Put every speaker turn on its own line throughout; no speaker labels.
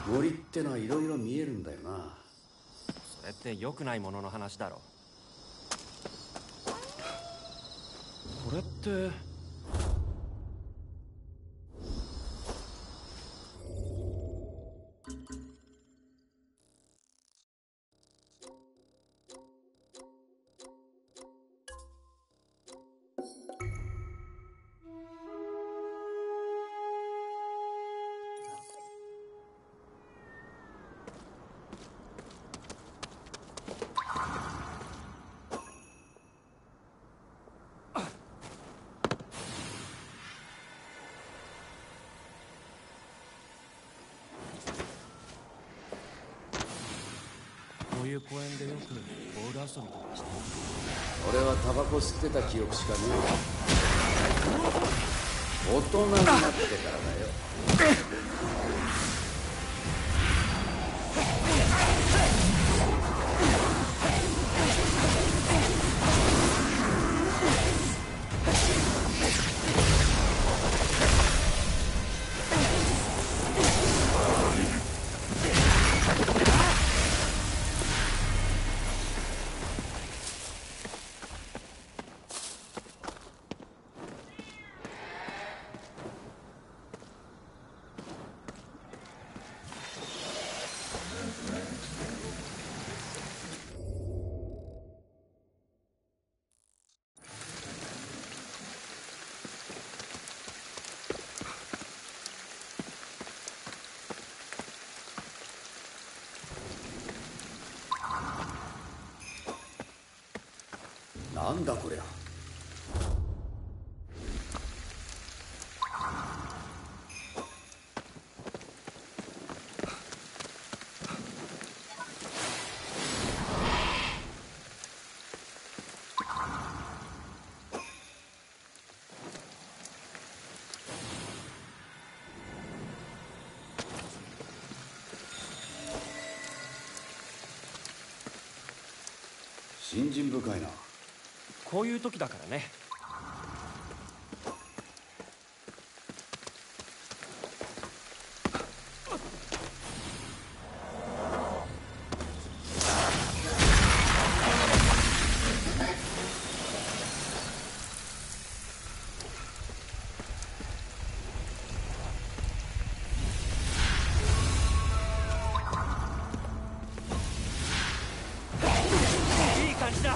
森ってのはいろいろ見えるんだよな。
それって良くないものの話だろ。これってこういう公園でよくボール遊びとかしてる。
俺はタバコ吸ってた記憶しかねえ。大人になってからだよ。なんだこりゃ。信心深いな。
こういう時だからね。いい感じだ。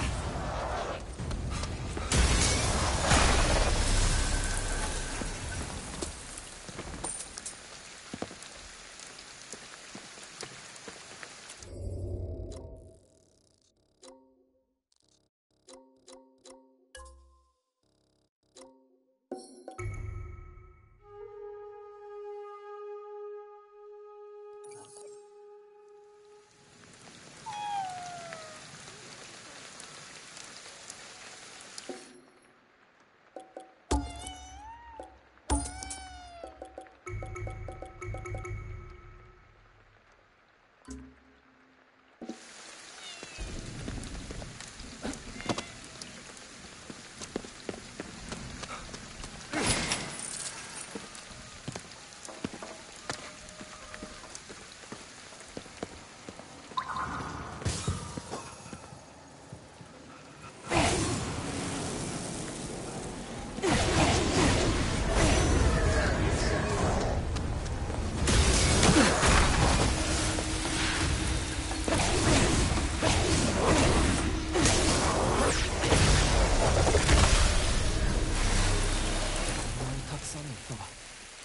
たくさんの人が。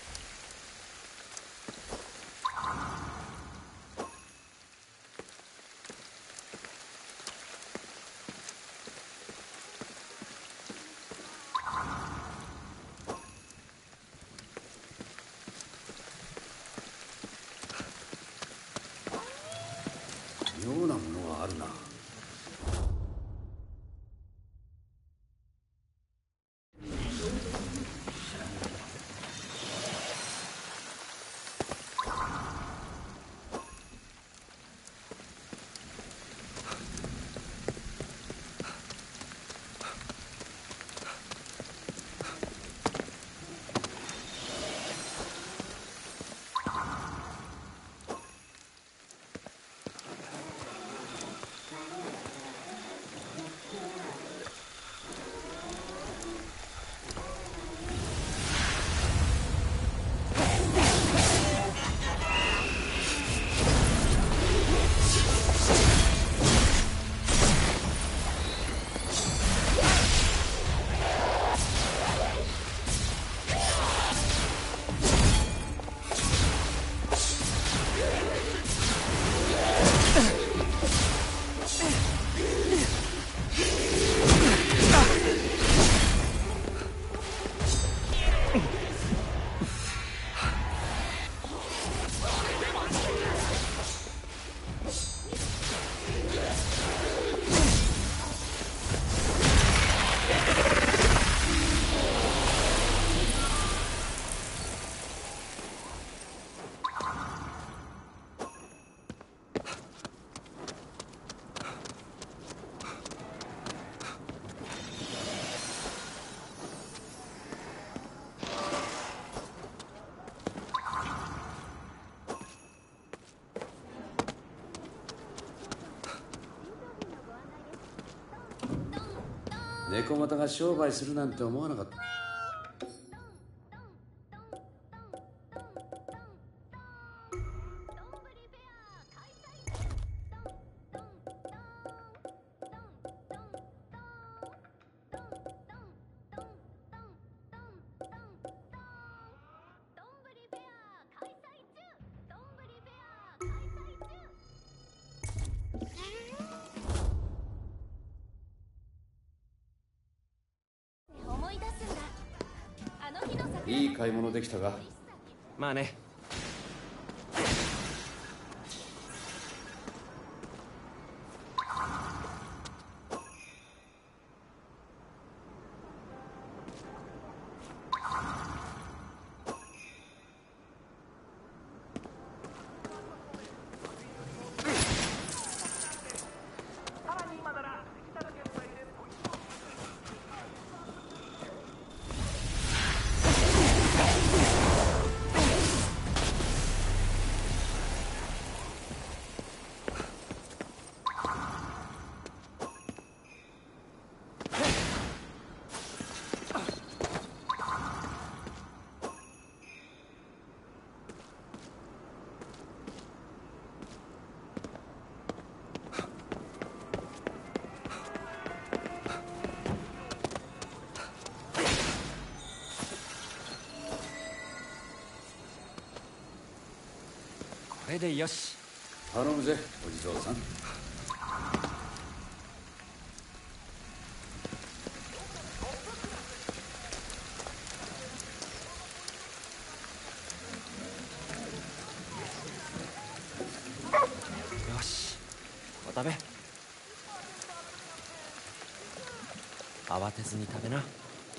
妙なものがあるな。 猫又が商売するなんて思わなかった。いい買い物できたか？
まあね。これでよし。
頼むぜお地蔵さん。
よし、お食べ。慌てずに食べな。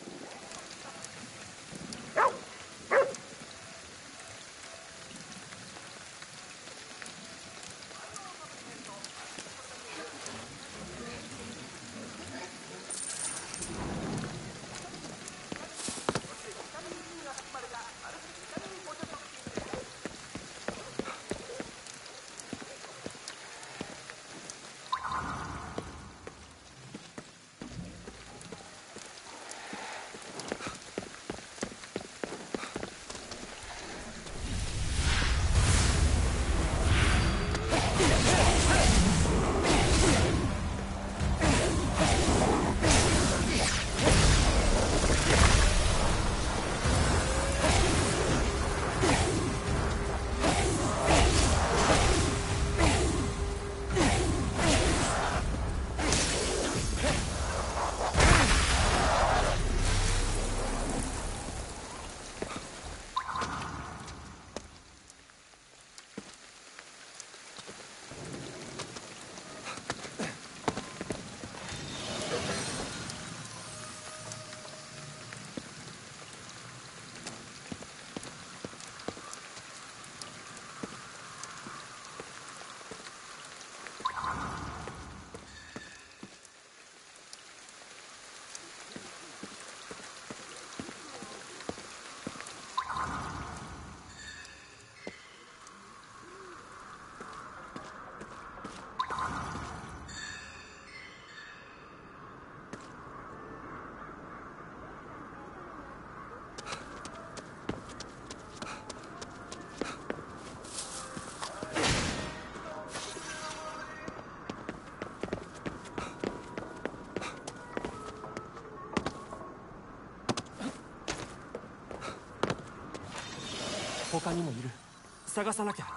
他にもいる。探さなきゃ。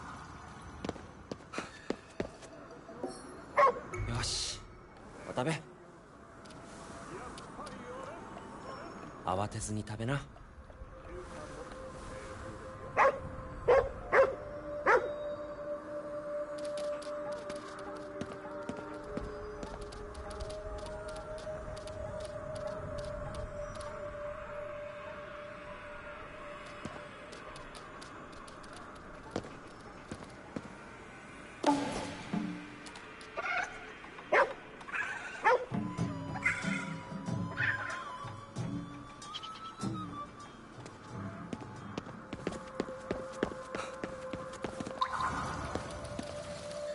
よし、お食べ。慌てずに食べな。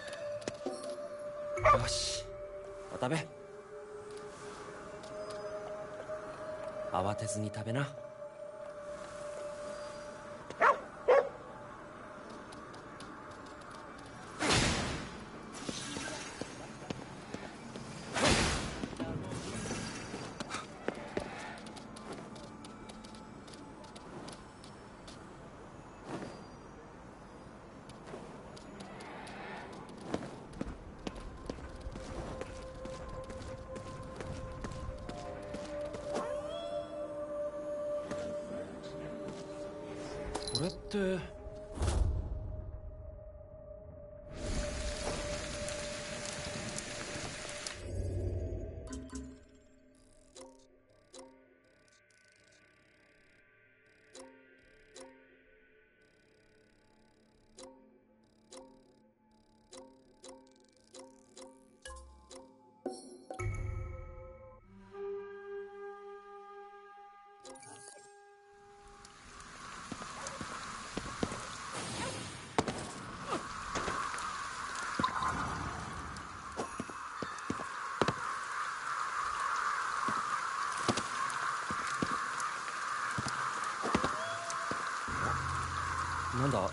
よし、お食べ。 慌てずに食べな。これって。なんだ。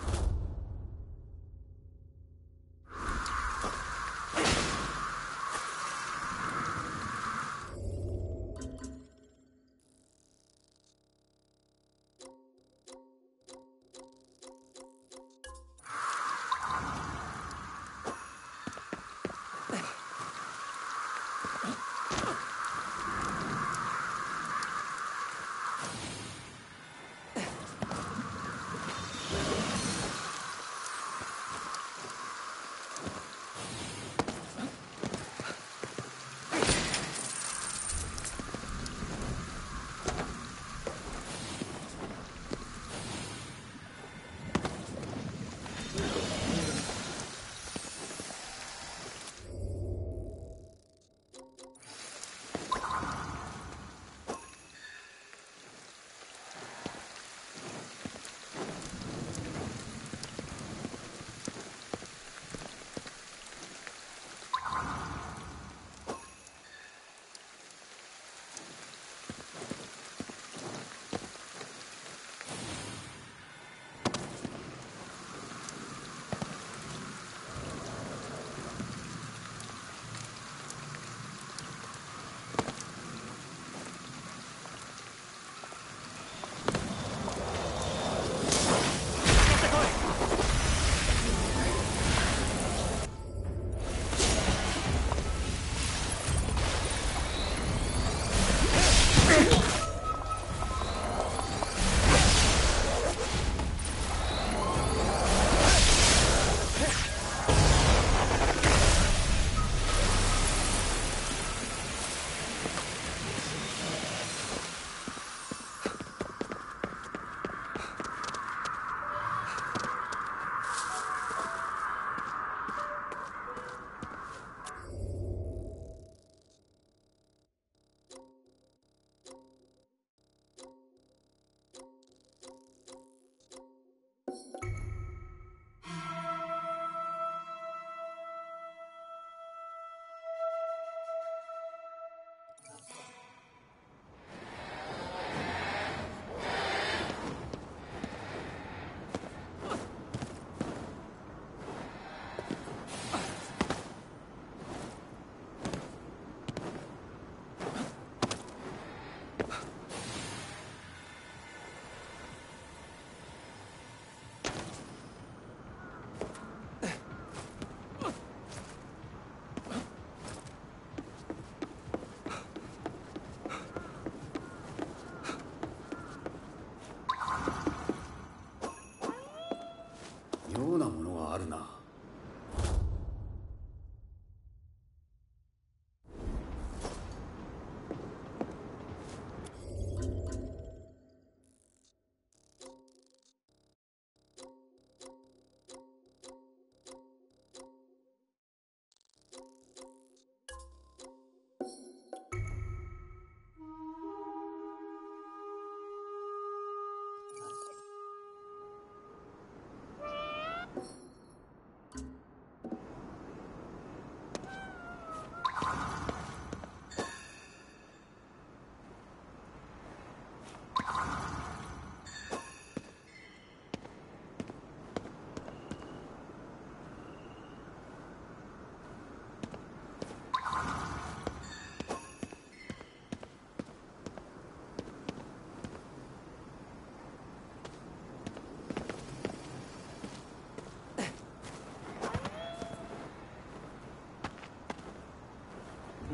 妙なものがあるな。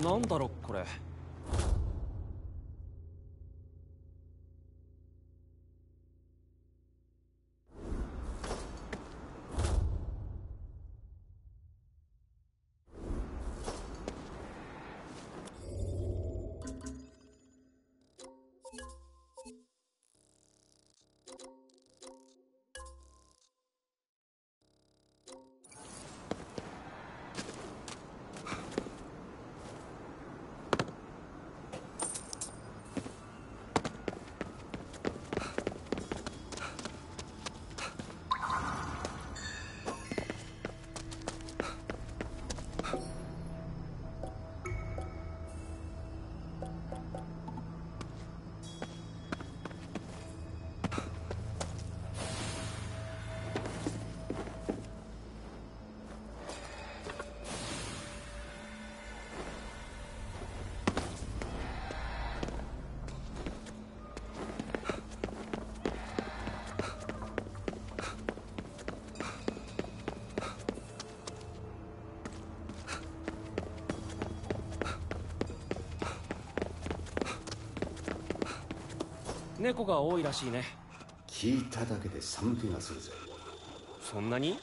なんだろこれ。猫が多いらしいね。
聞いただけで寒気がするぜ。
そんなに？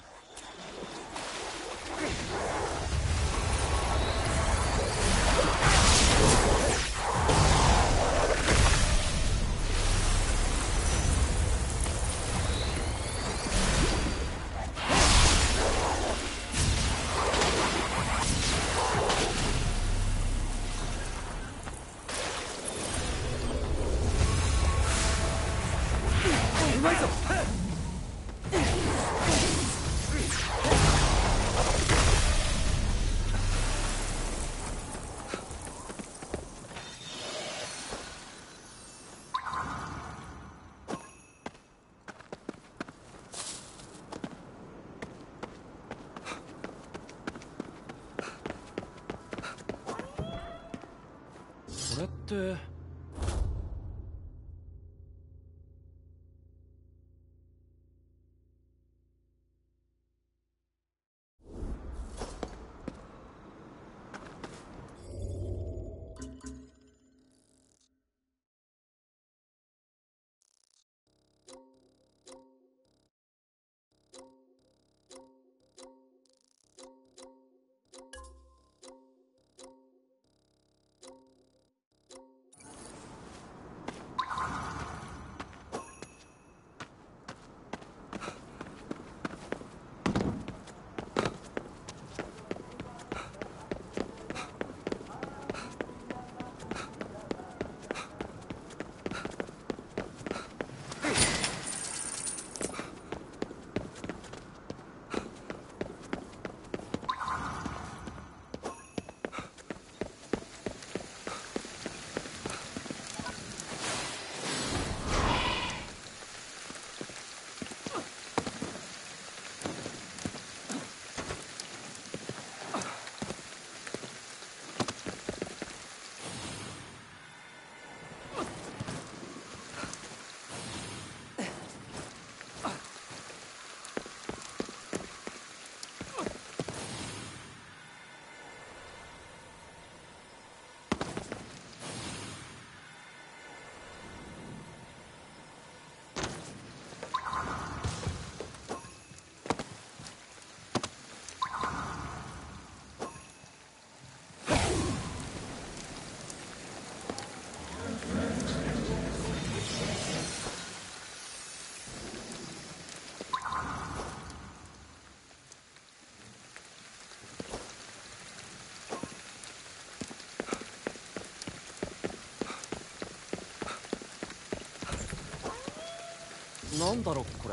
うまいぞ。
これってなんだろこれ。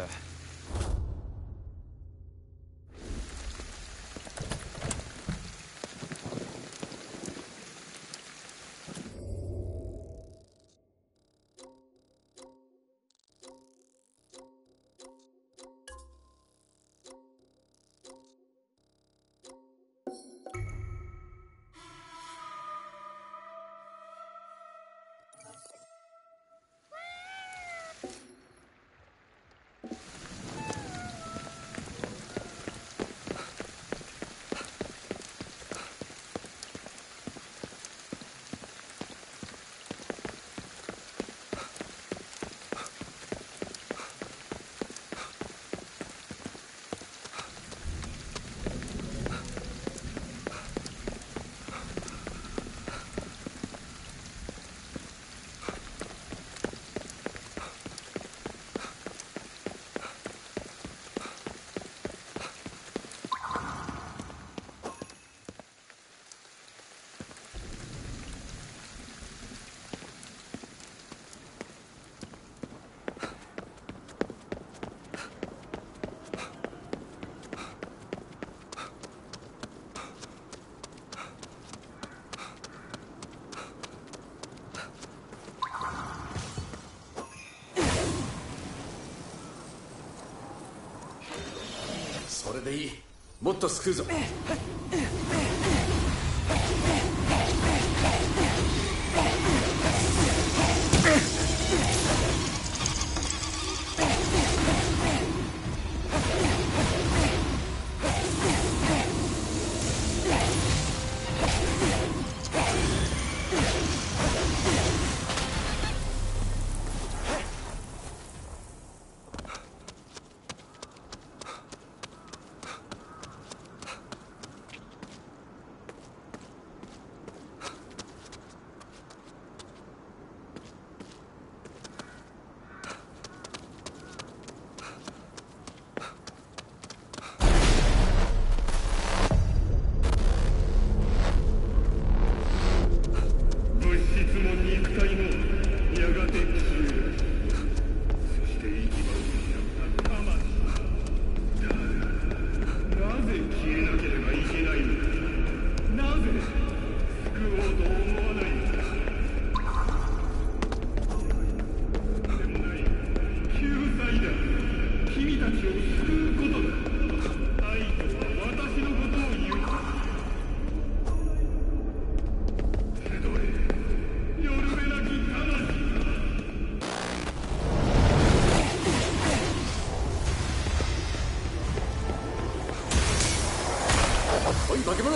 それでいい。もっと救うぞ。おい化け物。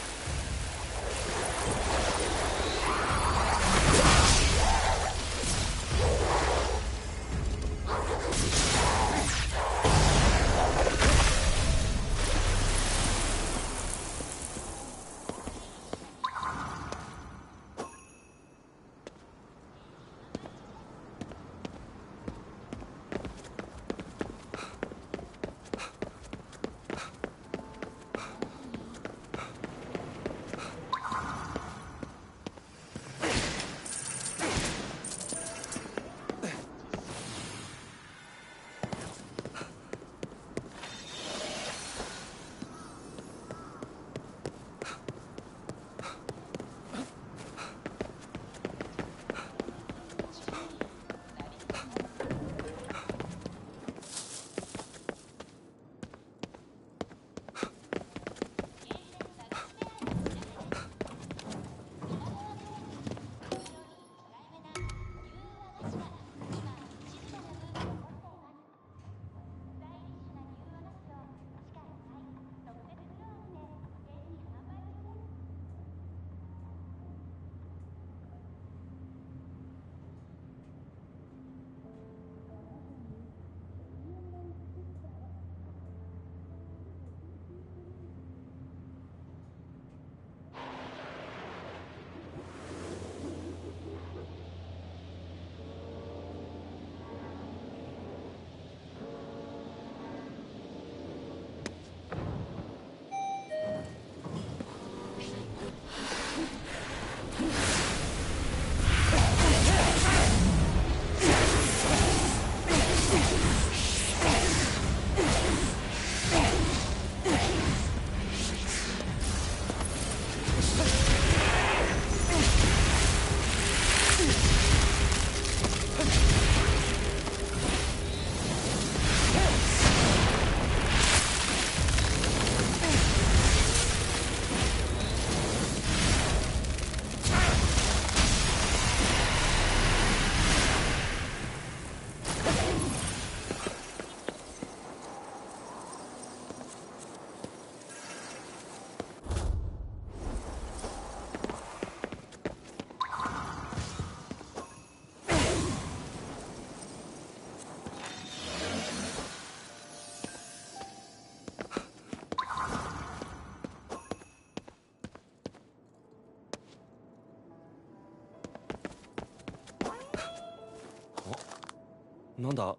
なんだ？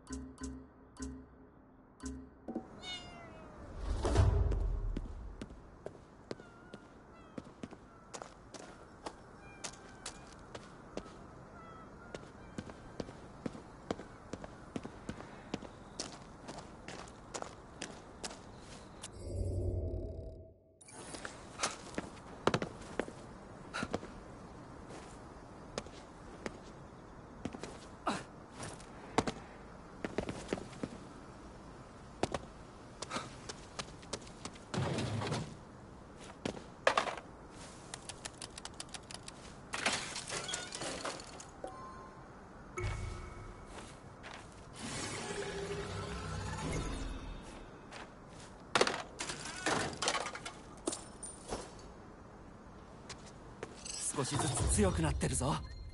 少しずつ強くなってるぞ。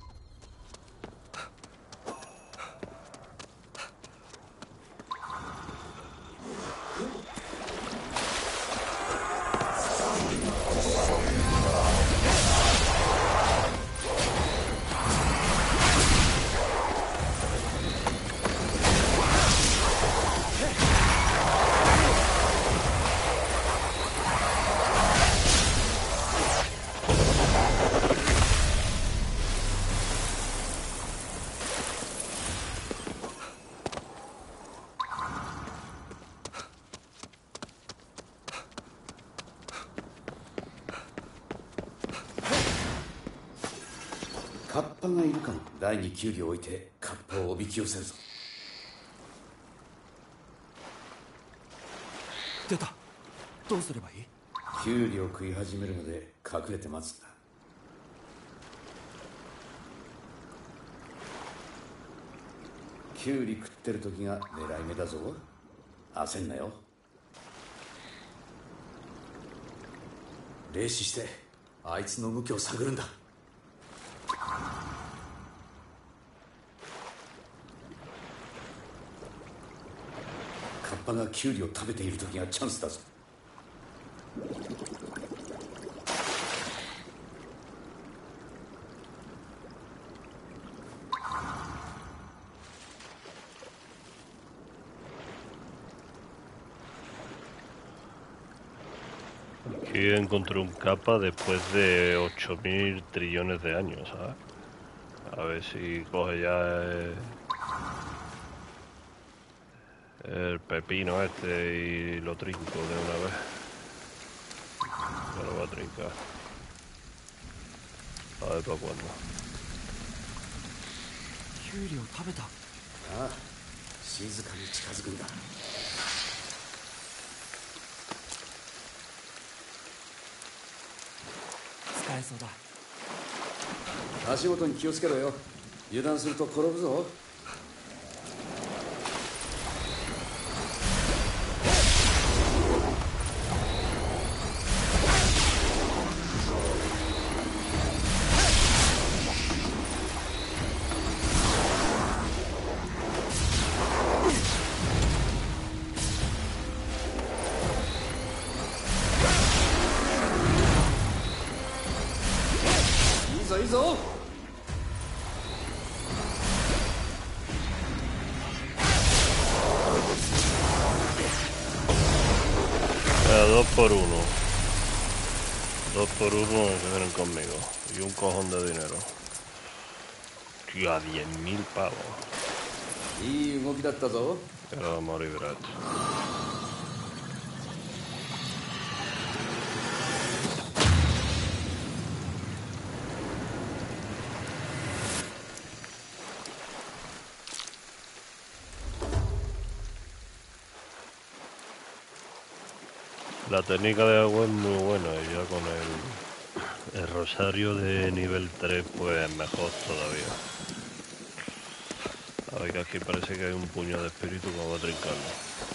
カッパがいるかも。第2キュウリを置いてカッパをおびき寄せるぞ。
出た。どうすればいい？
キュウリを食い始めるので隠れて待つんだ。キュウリ食ってる時が狙い目だぞ。焦んなよ。霊視してあいつの動きを探るんだ。カッパがキュウリを食べている時がチャンスだぞ。
Aquí encontré un capa después de 8000 trillones de años, ¿sabes? A ver si coge ya el pepino este y lo trinco de una vez. Ya lo voy a trincar. A ver para cuándo.
キュウリを食べた。
ああ、静かに近づくんだ。
使えそうだ。
足元に気をつけろよ。油断すると転ぶぞ。いいぞ。
Dos por uno. 2 por 1 que vienen conmigo. Y un cojón de dinero. Tío, a 10.000 pavos.
いい動きだったぞ。
Pero morir gratis. La técnica de agua es muy buena y ya con el rosario de nivel 3 pues mejor todavía. A ver que aquí parece que hay un puño de espíritu que vamos a trincarlo.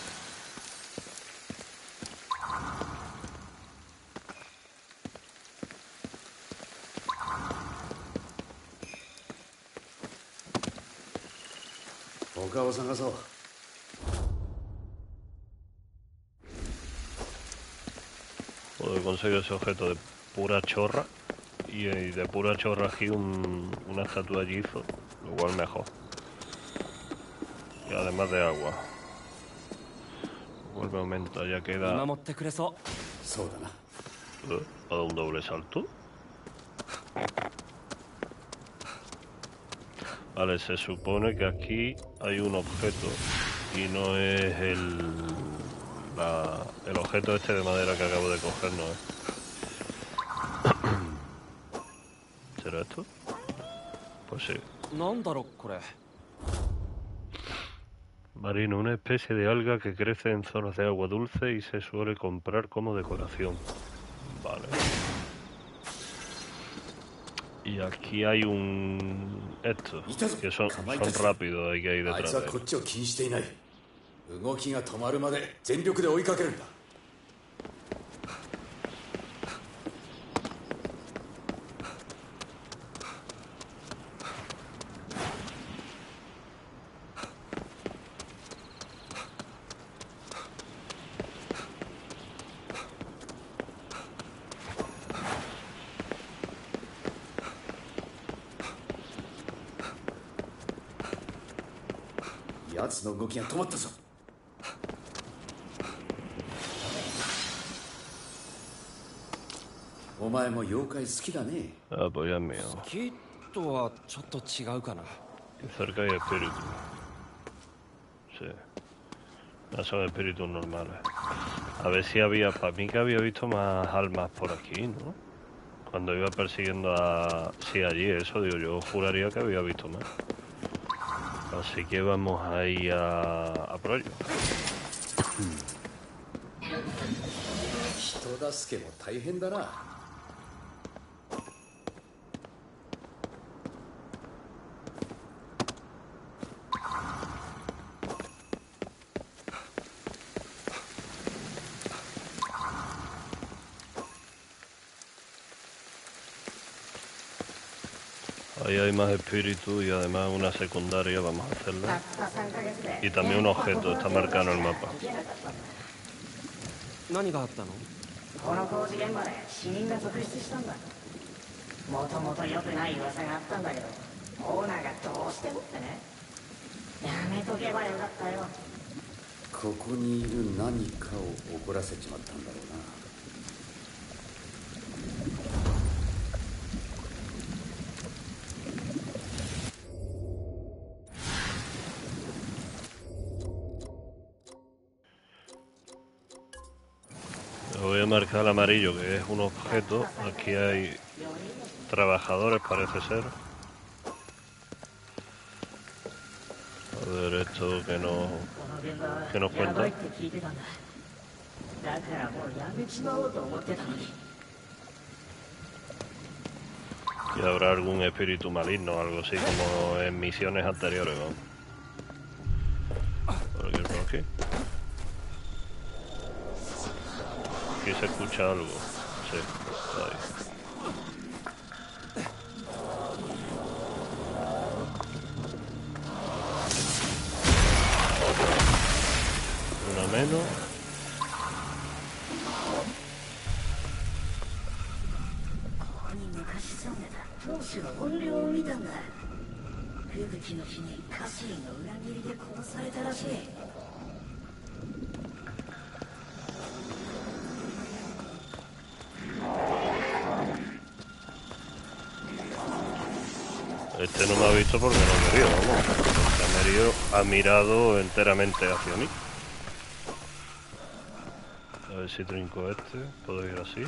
他を探そう。
Puedo conseguir ese objeto de pura chorra y de pura chorra aquí una estatua de Gizo, lo cual mejor. Ya además de agua. Vuelve a aumentar, ya queda...
見守ってくれそう。
そうだな。
¿A un doble salto? Vale, se supone que aquí hay un objeto y no es el objeto este de madera que acabo de coger, no es. ¿Será esto? Pues sí.
なんだろこれ。
Marino, una especie de alga que crece en zonas de agua dulce y se suele comprar como decoración. Vale. Y aquí hay un... estos, que son rápidos, hay que ir
あい
detrás
つは
de
こっ
ellos.
ちを気にしていない。動きが止まるまで全力で追いかけるんだ。奴の動きが止まったぞ。お前も妖怪好きだね。
Ah, pues ya es mío.
きっとはちょっと違うかな。
Y cerca hay espíritus. Sí. No son espíritus normales. A ver si había... Para mí que había visto más almas por aquí, ¿no? Cuando iba persiguiendo a... Sí, allí, eso digo, yo juraría que había visto más. Así que vamos ahí a por ello.
人助けも大変だな。
Ahí hay más espíritus y además una secundaria, vamos a hacerla. Y también un objeto, está marcado en el mapa.
何があったの？
この工事現場で死人が続出したんだ。もともと良くない噂があったんだけど、オーナーがどうしてもってね。やめとけばよかったよ。
ここにいる何かを怒らせちまったんだろうな。
Voy a marcar el amarillo, que es un objeto. Aquí hay trabajadores, parece ser. A ver esto que nos cuenta.
だからもうやめちまおうと思ってたのに。
Y habrá algún espíritu maligno, algo así como en misiones anteriores, vamos. A ver qué es por aquí. Aquí se escucha algo. Sí, está ahí. Una menos.
当主の本領を見たんだ。吹雪の日に家臣の裏切りで殺されたらしい。
Este no me ha visto porque no me vio, vamos. Porque ha mirado enteramente hacia mí. A ver si trinco este. ¿Puedo ir así?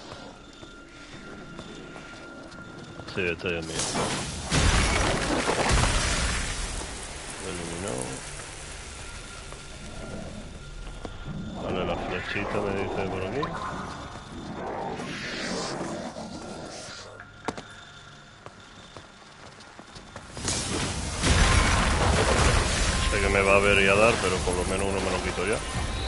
Sí, este ya es mío. Eliminado. Vale, la flechita me dice por aquí. Sé que me va a ver y a dar, pero por lo menos uno me lo quito ya.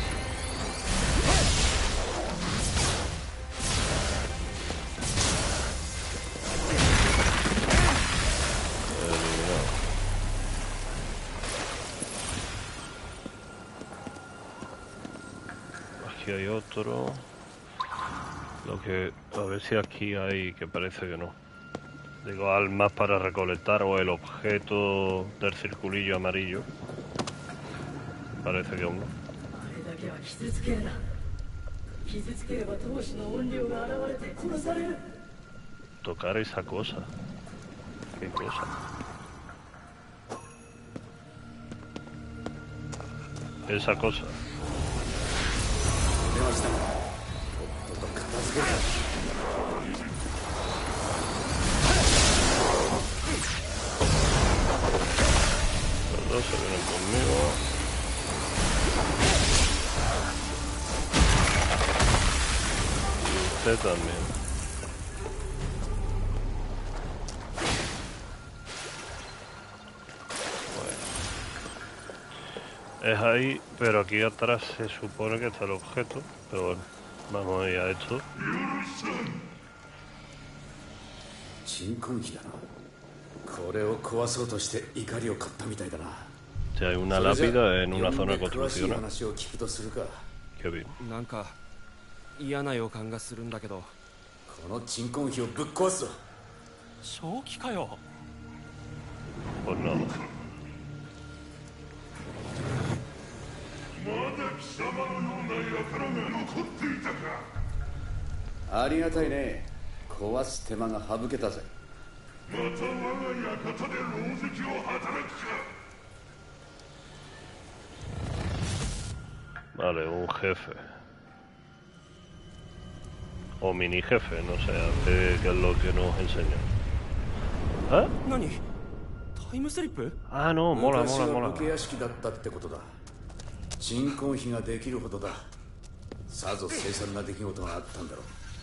Aquí hay otro. Lo que... A ver si aquí hay... que parece que no. Digo, almas para recolectar o el objeto del circulillo amarillo. Parece que aún no.
あれだけは傷つけるな。傷つければ闘志の怨霊が現れて殺される。
Tocar esa cosa. ¿Qué cosa? Esa cosa.
出ましたがとっとと片付ける。
Los dos se vienen conmigo. Y usted también. Es ahí, pero aquí atrás se supone que está el objeto. Pero bueno, vamos a ir a esto.
鎮魂碑だな。これを壊そうとして怒りを買ったみたいだな。
Si hay una lápida en una zona
詳しい
construccional.
話を聞くとするか。
Qué bien.
なんか嫌な予感がするんだけど。
この鎮魂碑をぶっ壊すぞ。
正気かよ。
Pues nada.
ありがたいね。壊す手間が省けたぜ。
Vale, un jefe. O mini jefe, no sé, a ver qué es lo que nos enseña. ¿Ah?
何？タイムスリップ？
Ah, no, mola,
昔
mola,
は
mola.
武家屋敷だったってことだ。鎮魂碑ができるほどだ。さぞ凄惨な出来事があったんだろう。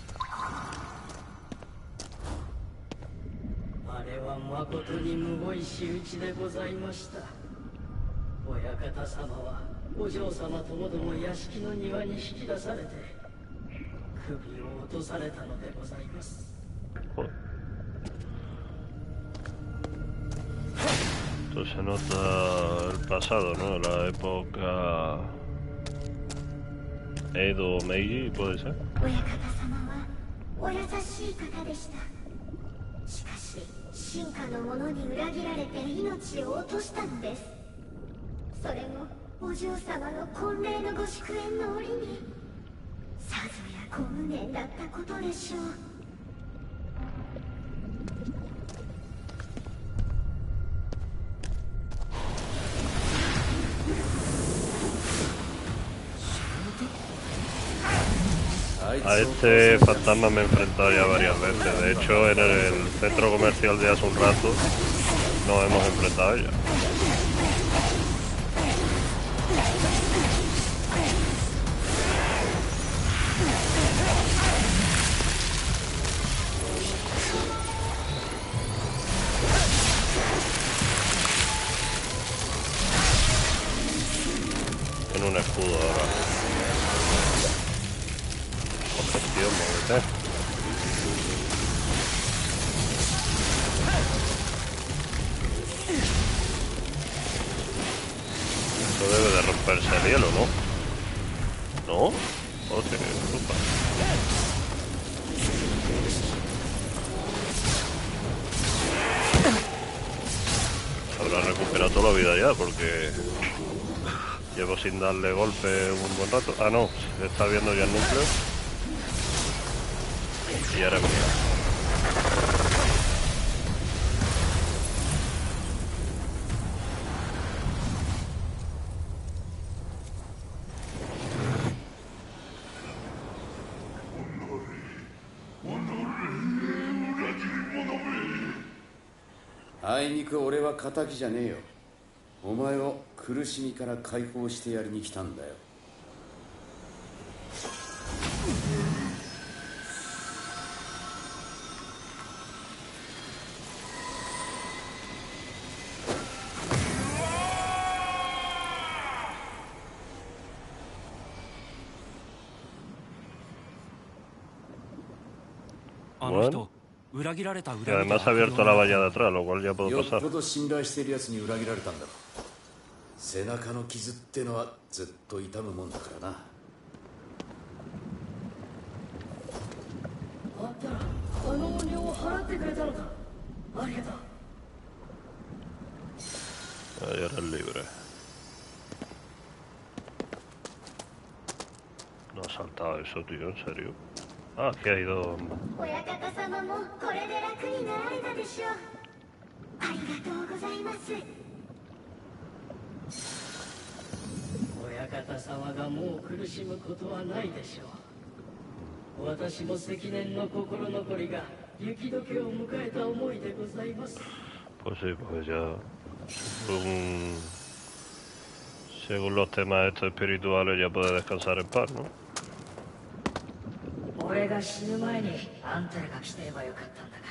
あれは誠にむごい仕打ちでございました。親方様はお嬢様ともども屋敷の庭に引き出されて首を落とされたのでございます。
Esto se nota el pasado, ¿no? La época Edo Meiji, ¿puede ser?
親方様はお優しい方でした。しかし進化の者に裏切られて命を落としたのです。それもお嬢様の婚礼のご祝宴の折にさぞやご無念だったことでしょう。
A este fantasma me he enfrentado ya varias veces. De hecho, en el centro comercial de hace un rato nos hemos enfrentado a ella. Tiene un escudo ahora. Tío, muévete. Esto debe de romperse el hielo, ¿no? ¿No? Hostia, qué culpa. Habrá recuperado toda la vida ya, porque llevo sin darle golpe un buen rato. Ah, no, se está viendo ya el núcleo. Y ahora mira.
あいにく俺は敵じゃねえよ。お前を苦しみから解放してやりに来たんだよ。
Bueno.
Y
además ha abierto la valla de atrás, lo cual ya puedo
よっ
pasar.
ぽど信頼している奴に裏切られたんだろう。背中の傷ってのはずっと痛むもんだからな。
あったらあの無料を払ってくれたのか。ありがとう。
Ahí eres libre. No ha saltado eso, tío, en serio. Ah, que ha ido.
親方様もこれで楽になられたでしょう。ありがとうございます。
親方様がもう苦しむことはないでしょう。私も積年の心残りが雪解けを迎えた思いでございます。
Pues sí, pues ya. Según los temas estos espirituales, ya puede descansar en paz, ¿no?
俺が死ぬ前にあんたらが来てればよかったんだが。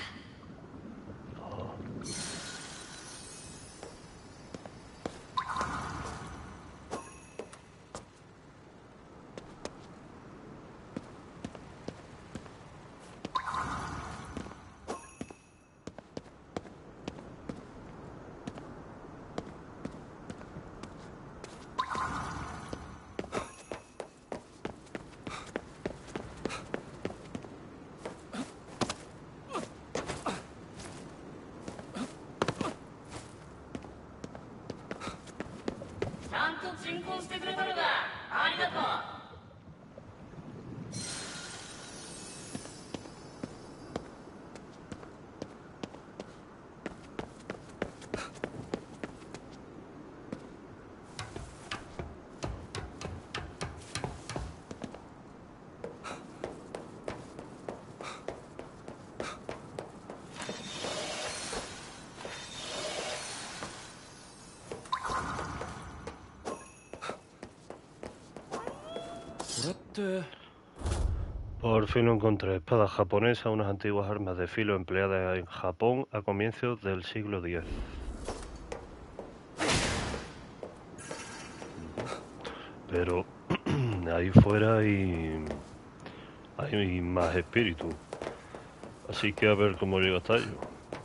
ちゃんと鎮魂してくれたのか。ありがとう。
Por fin lo encontré. Espada japonesa, unas antiguas armas de filo empleadas en Japón a comienzos del siglo X. Pero ahí fuera hay más espíritu. Así que a ver cómo llega hasta ello.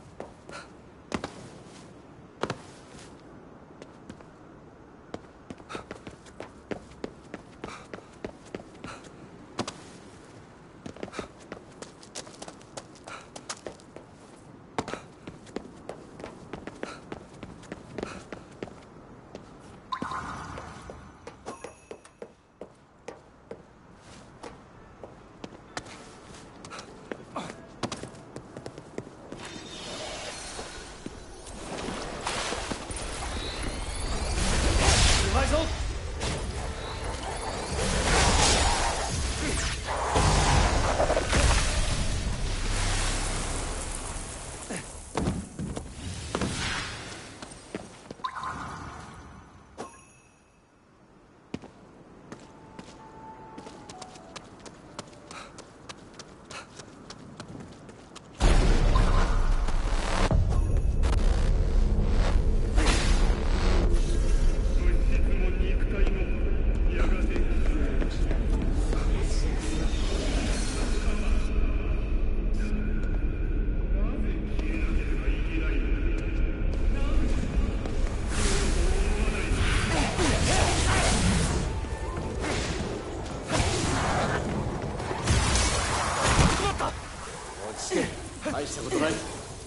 大したことない。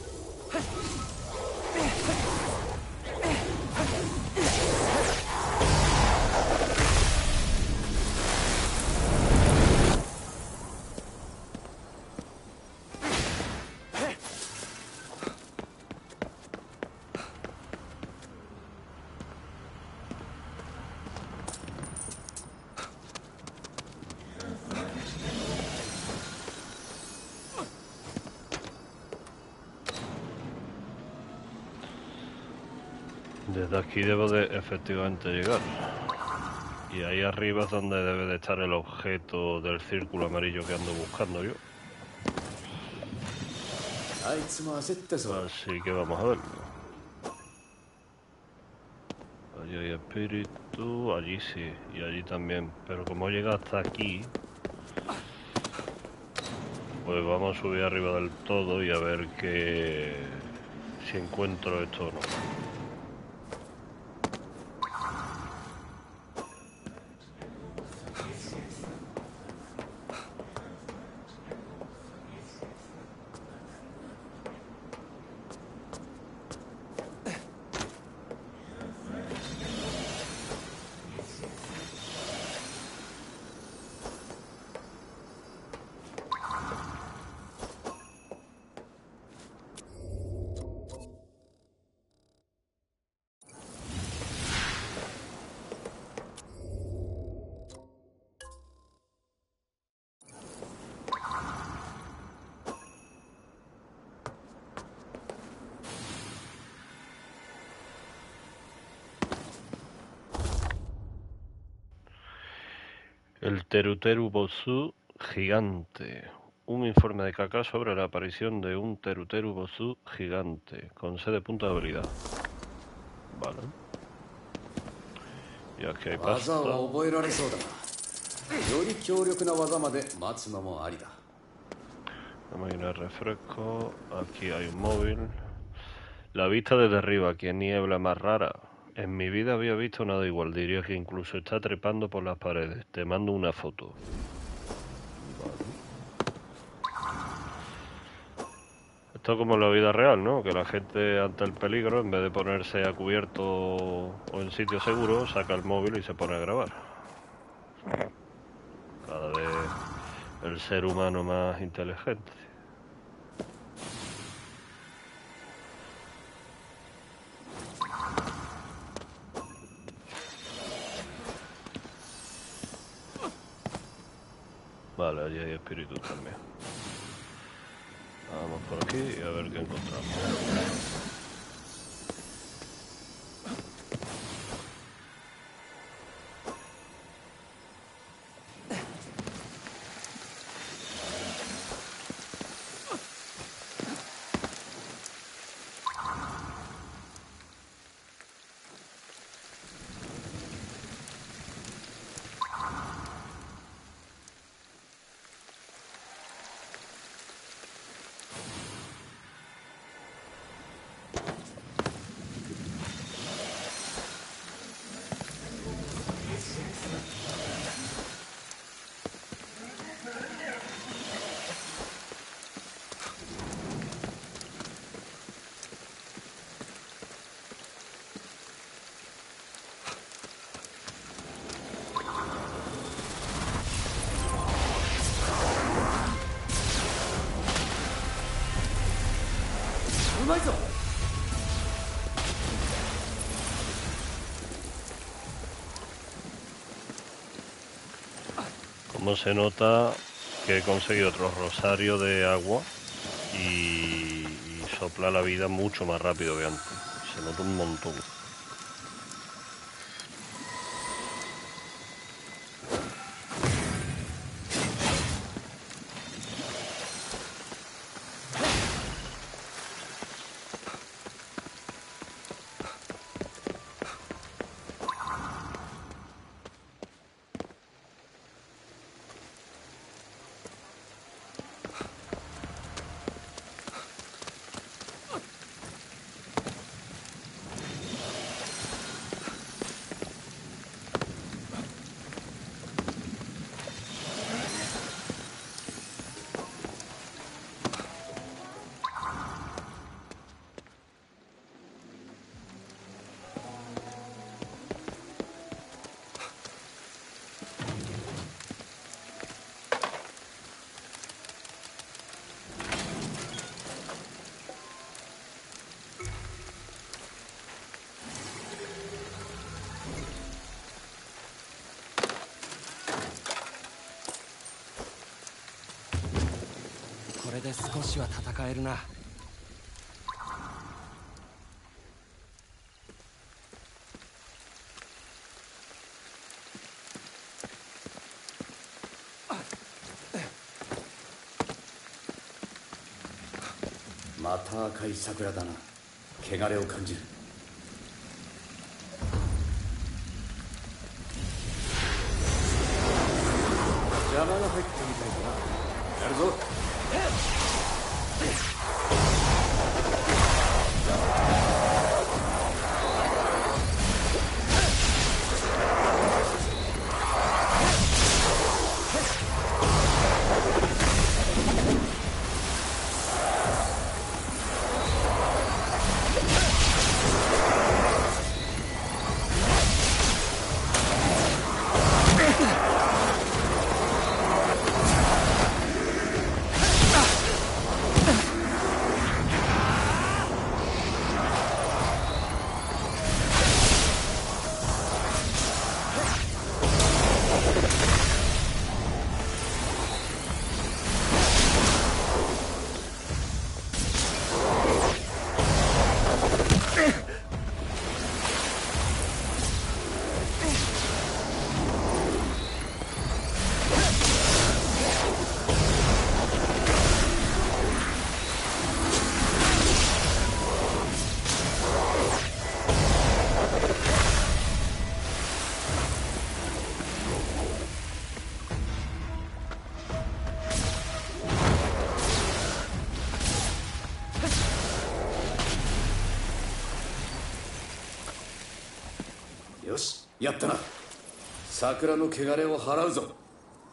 Desde aquí debo de efectivamente llegar. Y ahí arriba es donde debe de estar el objeto del círculo amarillo que ando buscando yo.
あいつも焦ったぞ。
Así que vamos a verlo. Allí hay espíritu, allí sí, y allí también. Pero como llega hasta aquí, pues vamos a subir arriba del todo y a ver si encuentro esto o no. El Teruteru Bosu gigante. Un informe de Kaká sobre la aparición de un Teruteru Bosu gigante, con 6 puntos de habilidad. Vale. Y aquí hay
技
pasta.
を覚えられそうだな。より強力な技まで待つのもありだ。
La máquina de refresco. Aquí hay un móvil. La vista desde arriba. Qué niebla más rara. En mi vida había visto nada igual. Diría que incluso está trepando por las paredes. Te mando una foto. Esto como en la vida real, ¿no? Que la gente ante el peligro, en vez de ponerse a cubierto o en sitio seguro, saca el móvil y se pone a grabar. Cada vez el ser humano más inteligente. Vale, allí hay espíritus también. Vamos por aquí y a ver qué encontramos. Como se nota que he conseguido otro rosario de agua y sopla la vida mucho más rápido que antes. Se nota un montón.
これで少しは戦えるな。
また赤い桜だな。汚れを感じる。邪魔が入ったみたいだな。やるぞ。 し、やったな。桜の汚れを払うぞ。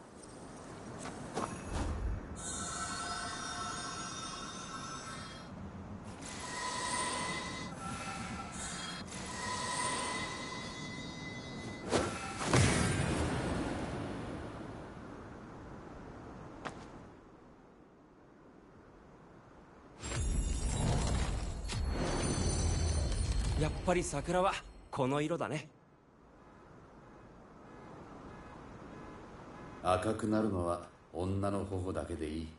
やっぱり桜はこの色だね。
赤くなるのは女の頬だけでいい。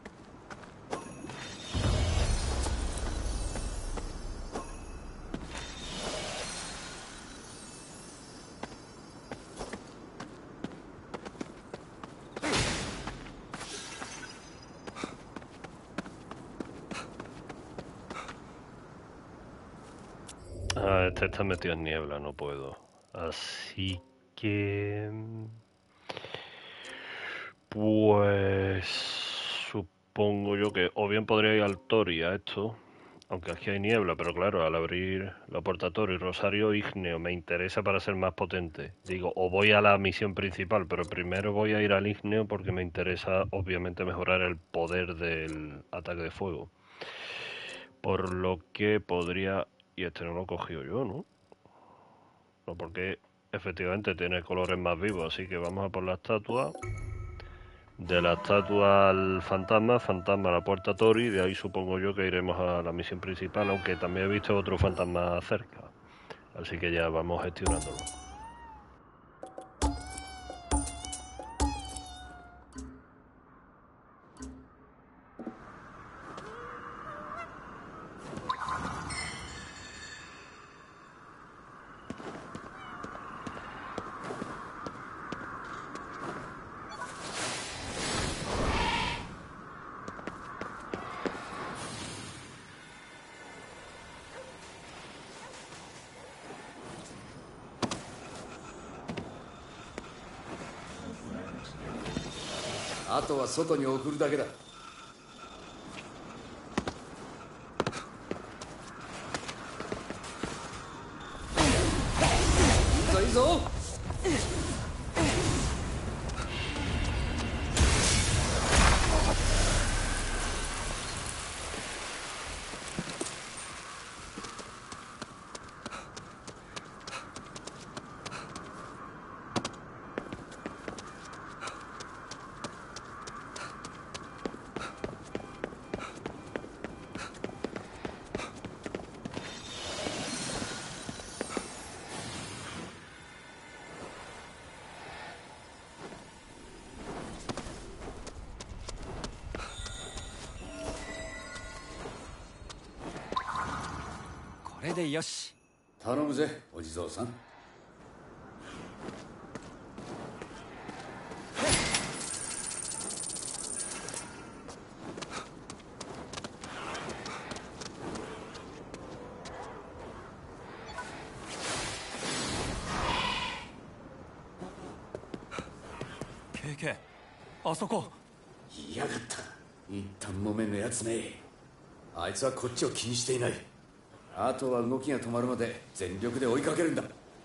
Ah, este está metido en niebla, no puedo. Así que... Pues... Supongo yo que o bien podría ir al Tori a esto, aunque aquí hay niebla, pero claro, al abrir la puerta Tori, Rosario Ígneo me interesa para ser más potente. Digo, o voy a la misión principal, pero primero voy a ir al Ígneo porque me interesa obviamente mejorar el poder del ataque de fuego. Por lo que podría... Y este no lo he cogido yo, ¿no? No, porque efectivamente tiene colores más vivos, así que vamos a por la estatua. De la estatua al fantasma, fantasma a la puerta Tori, de ahí supongo yo que iremos a la misión principal, aunque también he visto otro fantasma cerca. Así que ya vamos gestionándolo.
あとは外に送るだけだ。いいぞいいぞ。
これでよし。
頼むぜ、お地蔵さん。
ケイケイ、あそこ。
いやがった。一旦木綿のやつめ。あいつはこっちを気にしていない。あとは動きが止まるまで全力で追いかけるんだ。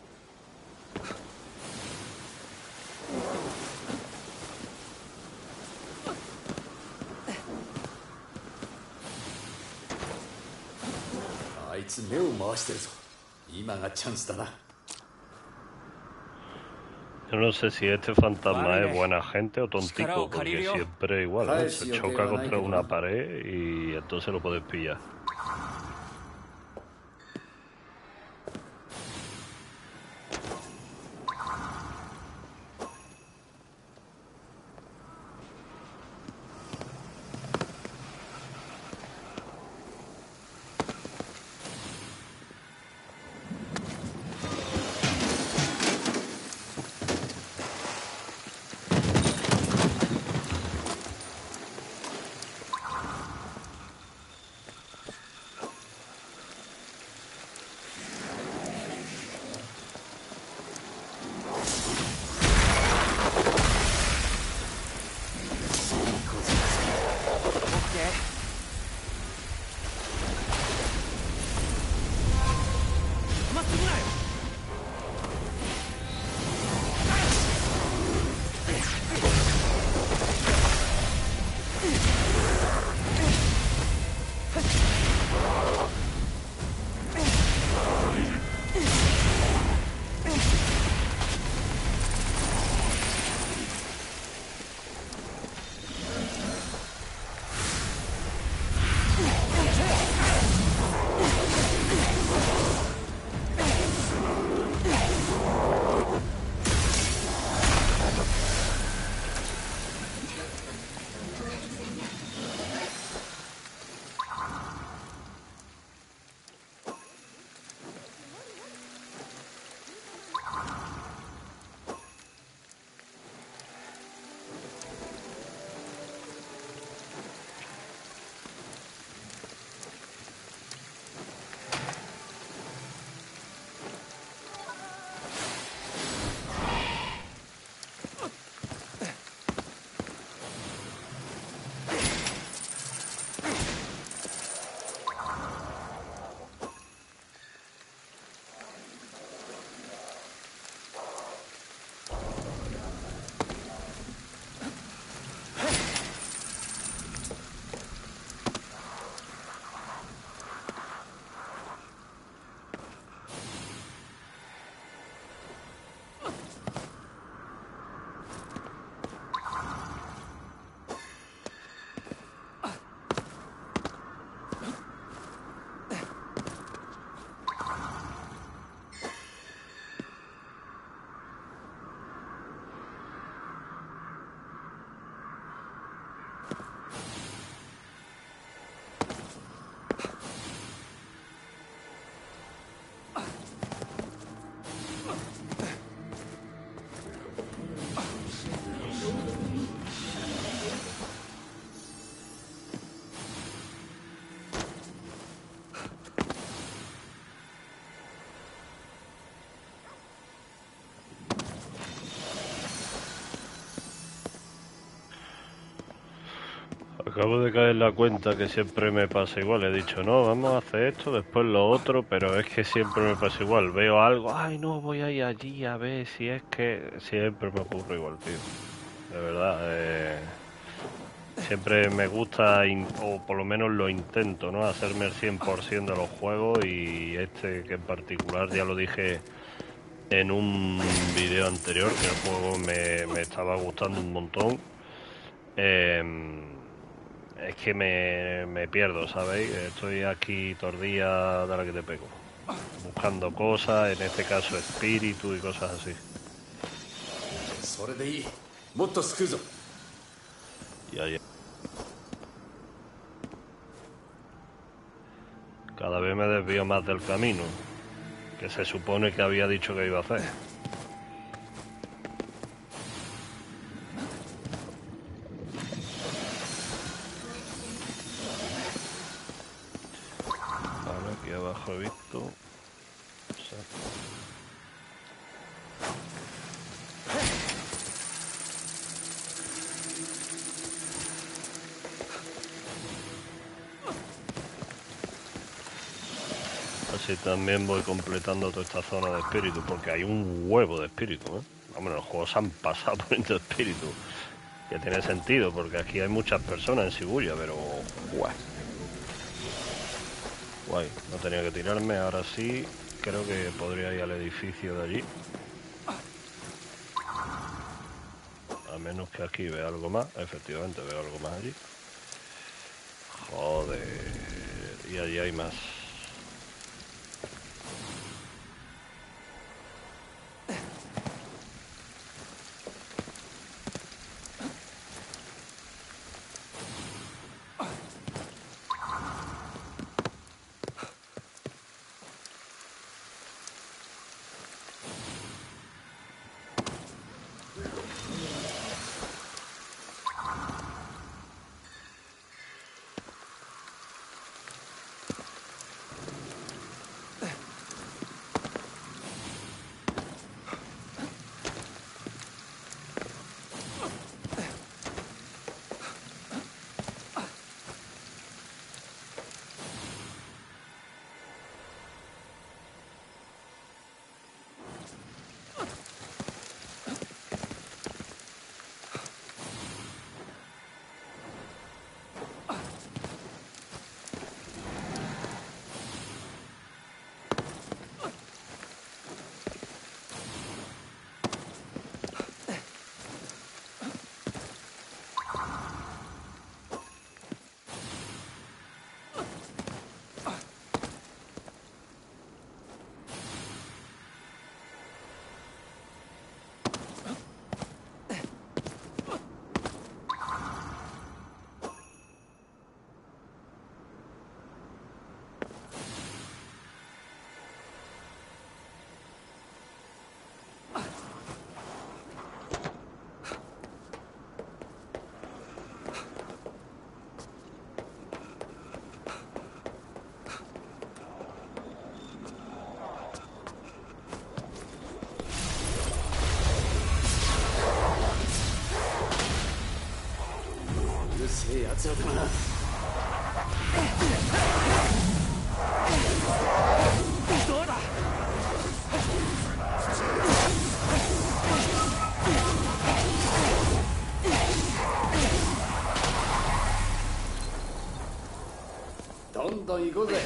あいつ目を回してるぞ。今がチャンスだな。
Yo no sé si este fantasma es buena gente o tontico, porque siempre igual, ¿no? Se choca contra una pared y entonces lo puedes pillar. Acabo de caer en la cuenta que siempre me pasa igual. He dicho, no, vamos a hacer esto, después lo otro, pero es que siempre me pasa igual. Veo algo, ay, no, voy a ir allí a ver si es que... Siempre me ocurre igual, tío. De verdad, siempre me gusta, o por lo menos lo intento, ¿no? Hacerme el 100% de los juegos y este que en particular ya lo dije en un vídeo anterior, que el juego me estaba gustando un montón. Es que me pierdo, ¿sabéis? Estoy aquí todo el día de la que te pego, buscando cosas, en este caso espíritu y cosas así.
それでいい。もっと救うぞ。
Y ahí... Cada vez me desvío más del camino que se supone que había dicho que iba a hacer. Vale, aquí abajo he visto... Así también voy completando toda esta zona de espíritu, porque hay un huevo de espíritu, ¿eh? Hombre, los juegos se han pasado poniendo espíritu, que tiene sentido, porque aquí hay muchas personas en Shibuya, pero... Guay. Guay, no tenía que tirarme, ahora sí, creo que podría ir al edificio de allí. A menos que aquí vea algo más, efectivamente veo algo más allí. Joder, y allí hay más.
せえやつらだな。どうだ。どんどん行こうぜ。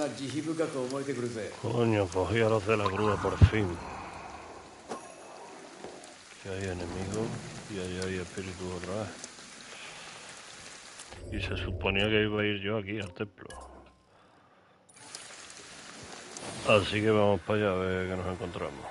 慈悲深く思えてくるぜ。
Coño, cogí a los de la grúa por fin. Que hay enemigos y allá hay espíritus otra vez. Y se suponía que iba a ir yo aquí al templo. Así que vamos para allá a ver qué nos encontramos.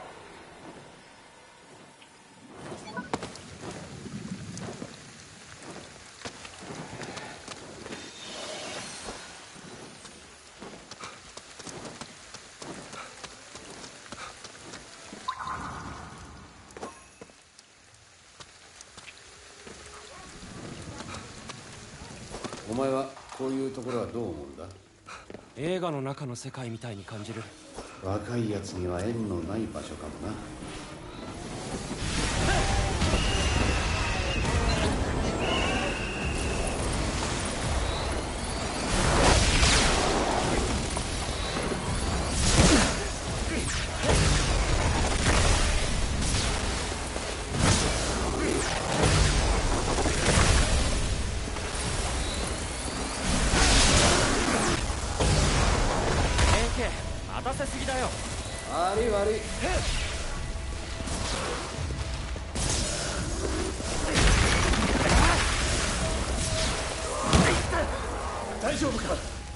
¿お前はこういうところはどう思うんだ？
映画の中の世界みたいに感じる。
若いやつには縁のない場所かもな。
待たせすぎだよ。
悪い悪い。大丈夫か？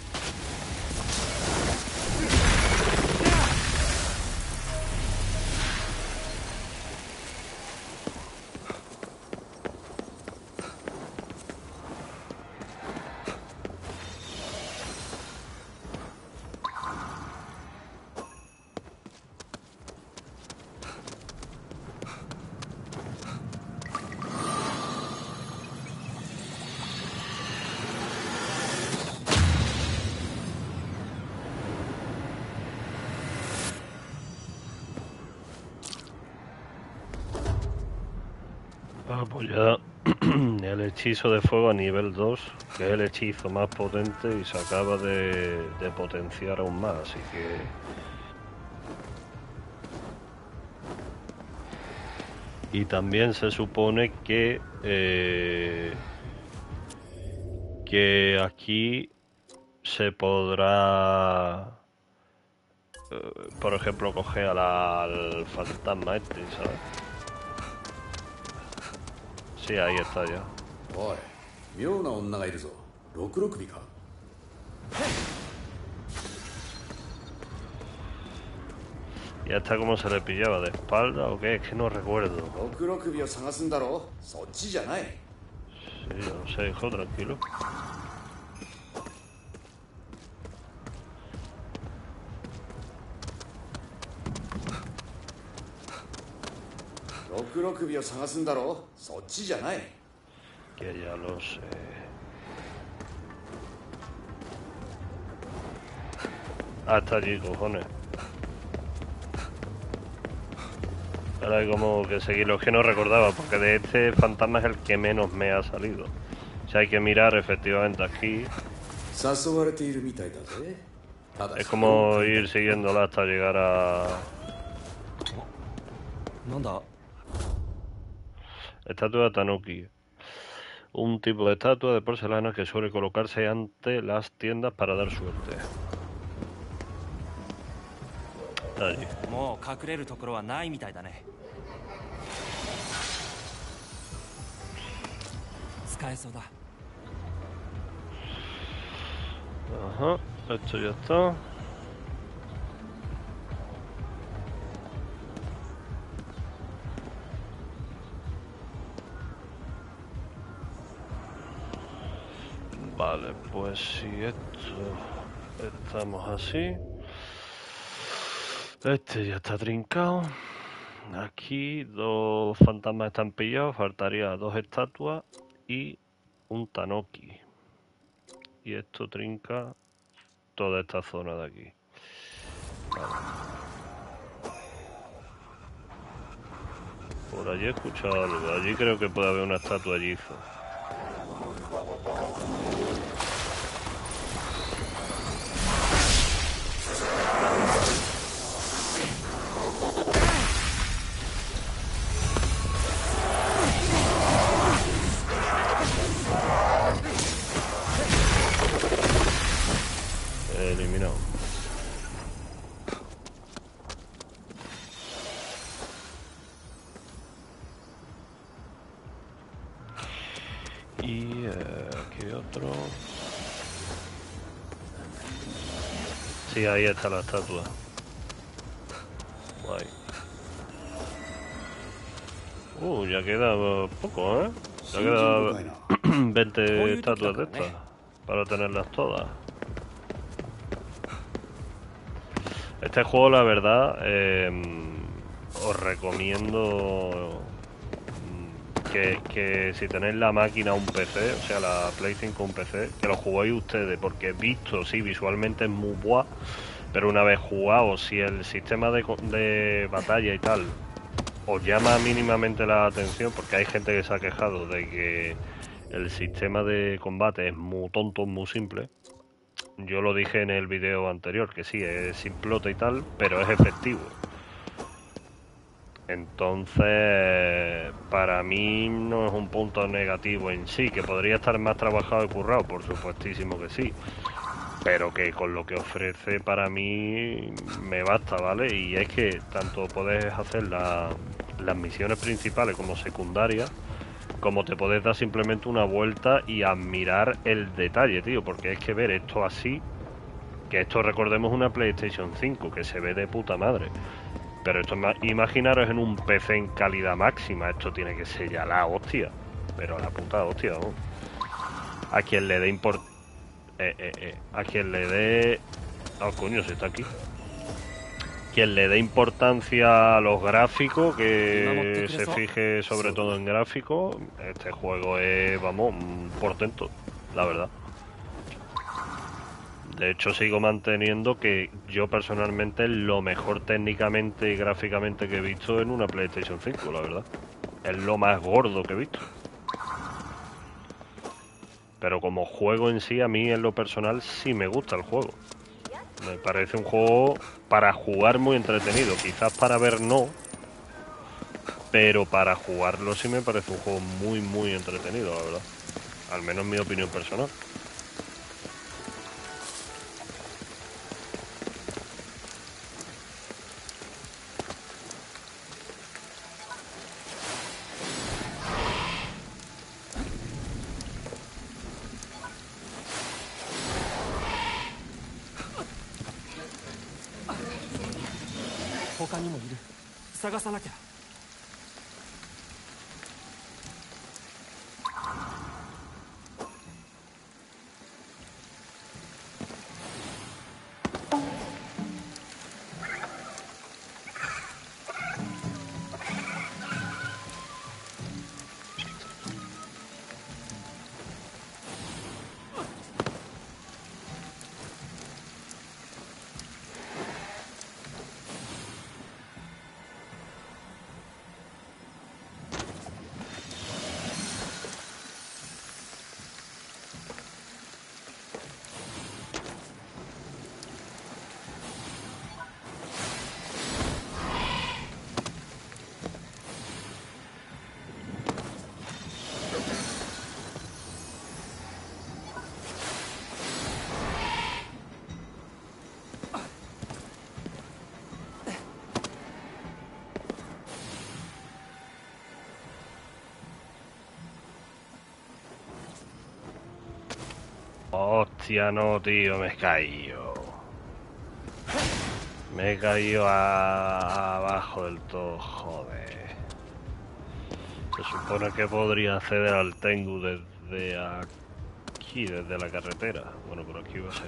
Pues ya el hechizo de fuego a nivel 2, que es el hechizo más potente y se acaba de potenciar aún más, así que... Y también se supone que aquí se podrá, por ejemplo, coger al fantasma este, ¿sabes? Sí, ahí está ya.
おい、妙な女がいるぞ。六六尾か。
¿Ya está como se le pillaba de espalda o qué? Es que no recuerdo.
六六尾を探すんだろ？そっちじゃない。
Sí, no sé, hijo, tranquilo.
六六尾を探すんだろ？そっちじゃない。
Que ya lo sé. Hasta allí, cojones. Ahora hay como que seguirlo, que no recordaba, porque de este fantasma es el que menos me ha salido. O sea, hay que mirar efectivamente aquí.
誘われているみたいだぜ。ただ
Es como ir siguiéndola hasta llegar a...
なんだ？
Estatua de Tanuki. Un tipo de estatua de porcelana que suele colocarse ante las tiendas para dar suerte. Allí.
もう隠れるところはないみたいだね。使えそうだ。
Ajá, esto ya está. Vale, pues si esto... Estamos así. Este ya está trincado. Aquí dos fantasmas están pillados. Faltaría dos estatuas y un Tanuki. Y esto trinca toda esta zona de aquí. Vale. Por allí he escuchado algo. Allí creo que puede haber una estatua allí. Eliminado. Sí, ahí está la estatua. Guay. Ya queda poco, ¿eh? Ya queda 20 estatuas de estas para tenerlas todas. Este juego, la verdad, os recomiendo que si tenéis la máquina o un PC, o sea, la Play 5 o un PC, que lo juguéis ustedes, porque visto, sí, visualmente es muy guay, pero una vez jugado, si el sistema de batalla y tal os llama mínimamente la atención, porque hay gente que se ha quejado de que el sistema de combate es muy tonto, muy simple. Yo lo dije en el vídeo anterior, que sí, es simplota y tal, pero es efectivo. Entonces, para mí no es un punto negativo en sí, que podría estar más trabajado y currado, por supuestísimo que sí, pero que con lo que ofrece para mí me basta, ¿vale? Y es que tanto puedes hacer las misiones principales como secundarias, como te puedes dar simplemente una vuelta y admirar el detalle, tío, porque es que ver esto así, que esto recordemos una PlayStation 5, que se ve de puta madre. Pero esto, imaginaros en un PC en calidad máxima, esto tiene que ser ya la hostia. Pero la puta hostia, ¿no? A quien le dé a quien le dé... Oh, coño, si está aquí. Quien le dé importancia a los gráficos, que se fije sobre todo en gráficos, este juego es, vamos, un portento, la verdad. De hecho, sigo manteniendo que yo personalmente es lo mejor técnicamente y gráficamente que he visto en una PlayStation 5, la verdad. Es lo más gordo que he visto. Pero como juego en sí, a mí en lo personal sí me gusta el juego. Me parece un juego para jugar muy entretenido. Quizás para ver no, pero para jugarlo sí me parece un juego muy, muy entretenido, la verdad. Al menos en mi opinión personal. Hostia, no, tío, me he caído. Me he caído abajo del todo, joder. Se supone que podría acceder al Tengu desde aquí, desde la carretera. Bueno, por aquí va a ser.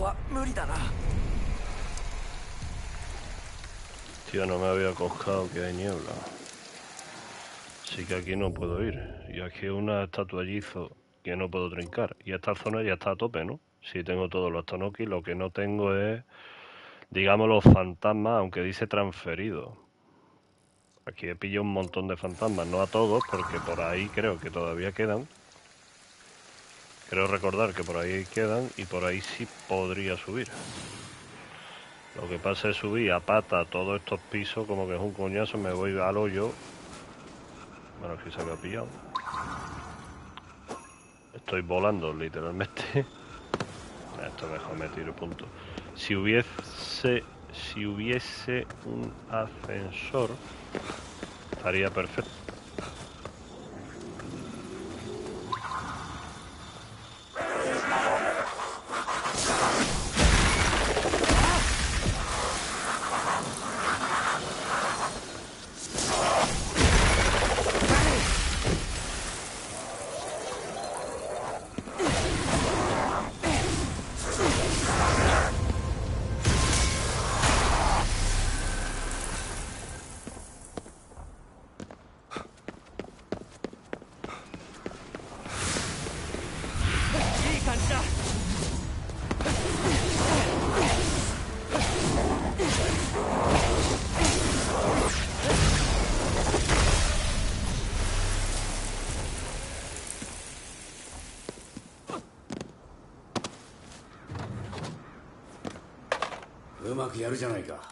は無理だな。
Tío, no me había coscado que hay niebla. Así que aquí no puedo ir. Y aquí una estatuallizo que no puedo trincar. Y esta zona ya está a tope, ¿no? Si tengo todos los Tonoki, lo que no tengo es, digamos, los fantasmas, aunque dice transferido. Aquí he pillado un montón de fantasmas, no a todos, porque por ahí creo que todavía quedan. Creo recordar que por ahí quedan y por ahí sí podría subir. Lo que pasa es subir a pata todos estos pisos, como que es un coñazo, me voy al hoyo. Bueno, aquí se me ha pillado. Estoy volando, literalmente. Esto mejor me tiro, punto. Si hubiese un ascensor, estaría perfecto.
うまくやるじゃないか。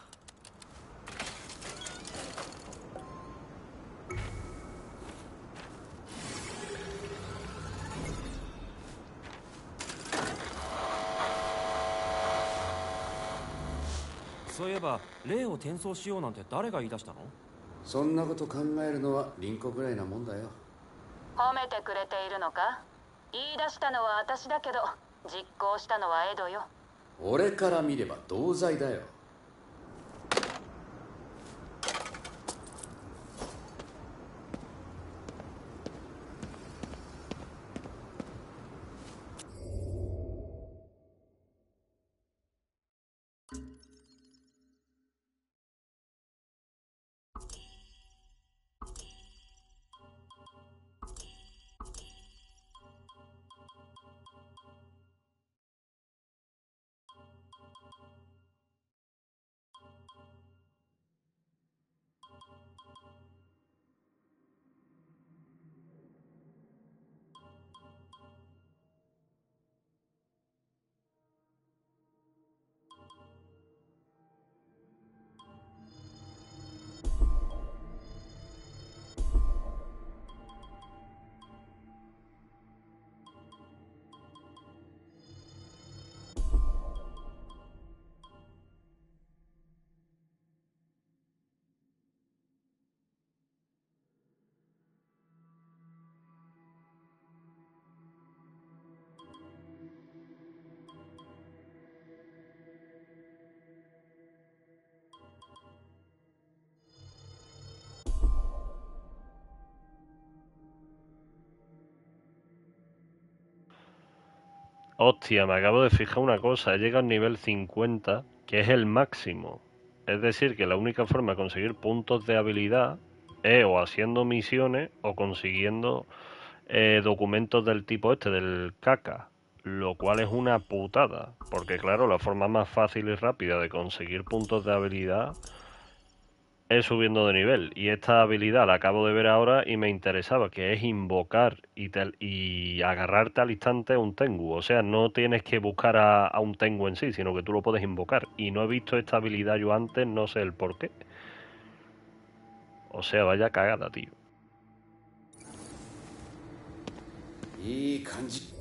そういえば霊を転送しようなんて誰が言い出したの？
そんなこと考えるのは凛子ぐらいなもんだよ。
褒めてくれているのか？言い出したのは私だけど実行したのはエドよ。
俺から見れば同罪だよ。
Hostia, me acabo de fijar una cosa, he llegado al nivel 50, que es el máximo. Es decir, que la única forma de conseguir puntos de habilidad es o haciendo misiones o consiguiendo documentos del tipo este, del caca. Lo cual es una putada, porque claro, la forma más fácil y rápida de conseguir puntos de habilidad es subiendo de nivel, y esta habilidad la acabo de ver ahora y me interesaba, que es invocar y agarrarte al instante a un Tengu. O sea, no tienes que buscar a un Tengu en sí, sino que tú lo puedes invocar. Y no he visto esta habilidad yo antes, no sé el por qué. O sea, vaya cagada, tío.
いい感じ。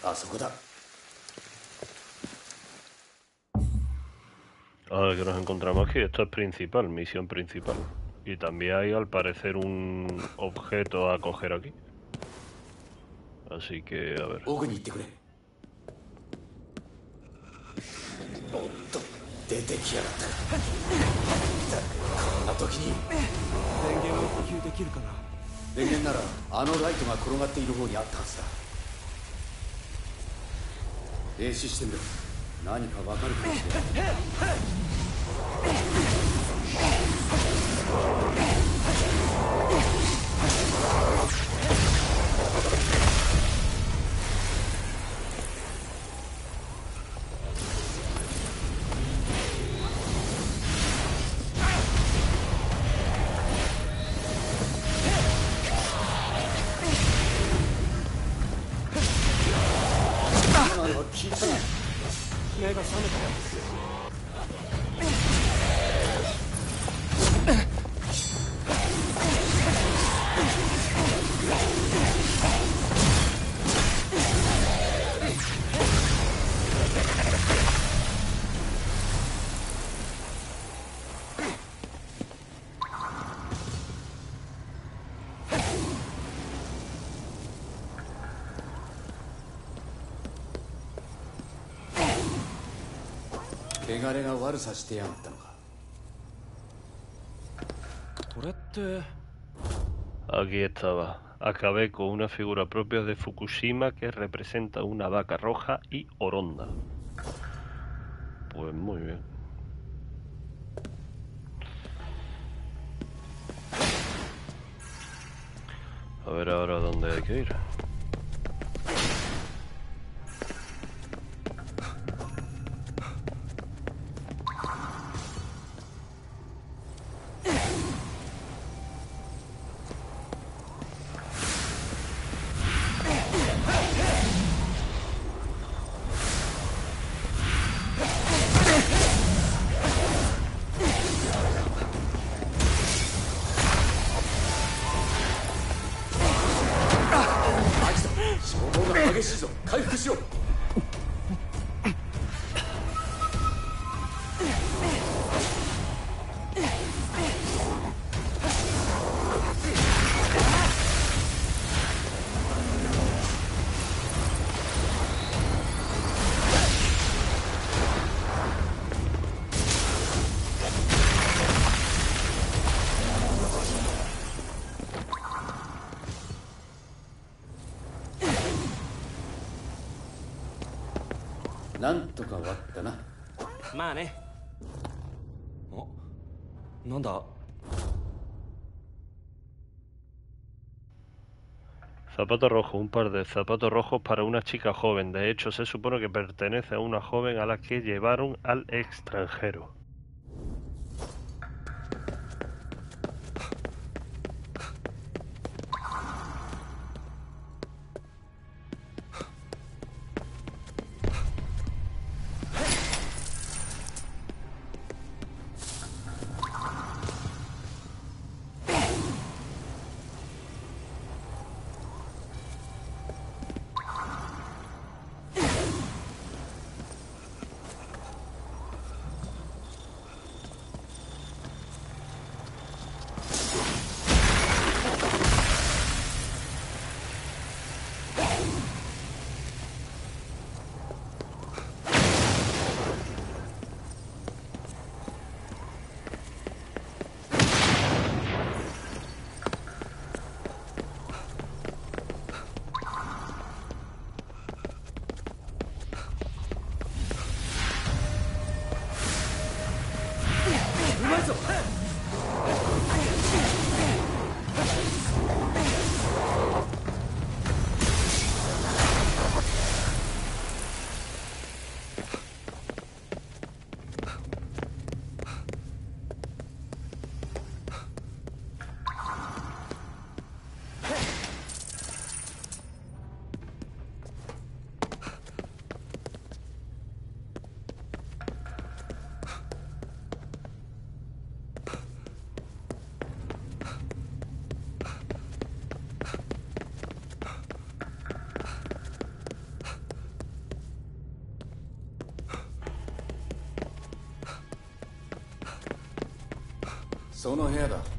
あそこだ。
Ahora que nos encontramos aquí, esto es principal, misión principal. Y también hay al parecer un objeto a coger aquí. Así que, a ver.
奥に行ってくれ。おっと、出てきやがった。こんな時に。
電源を補給できるかな。
電源ならあのライトが転がっている方にあったはずだ。練習してみろ。何かわかるかもしれない。
目が覚めたよ。
汚れが悪さしてやがったのか。
これって。
Aquí estaba. Acabé con una figura propia de Fukushima que representa una vaca roja y Oronda. Pues muy bien. A ver ahora dónde hay que ir.
なんとか終わったな。
まあね。お、なんだ。
Zapato rojo, un par de zapatos rojos para una chica joven. De hecho, se supone que pertenece a una joven a la que llevaron al extranjero.
その部屋だ。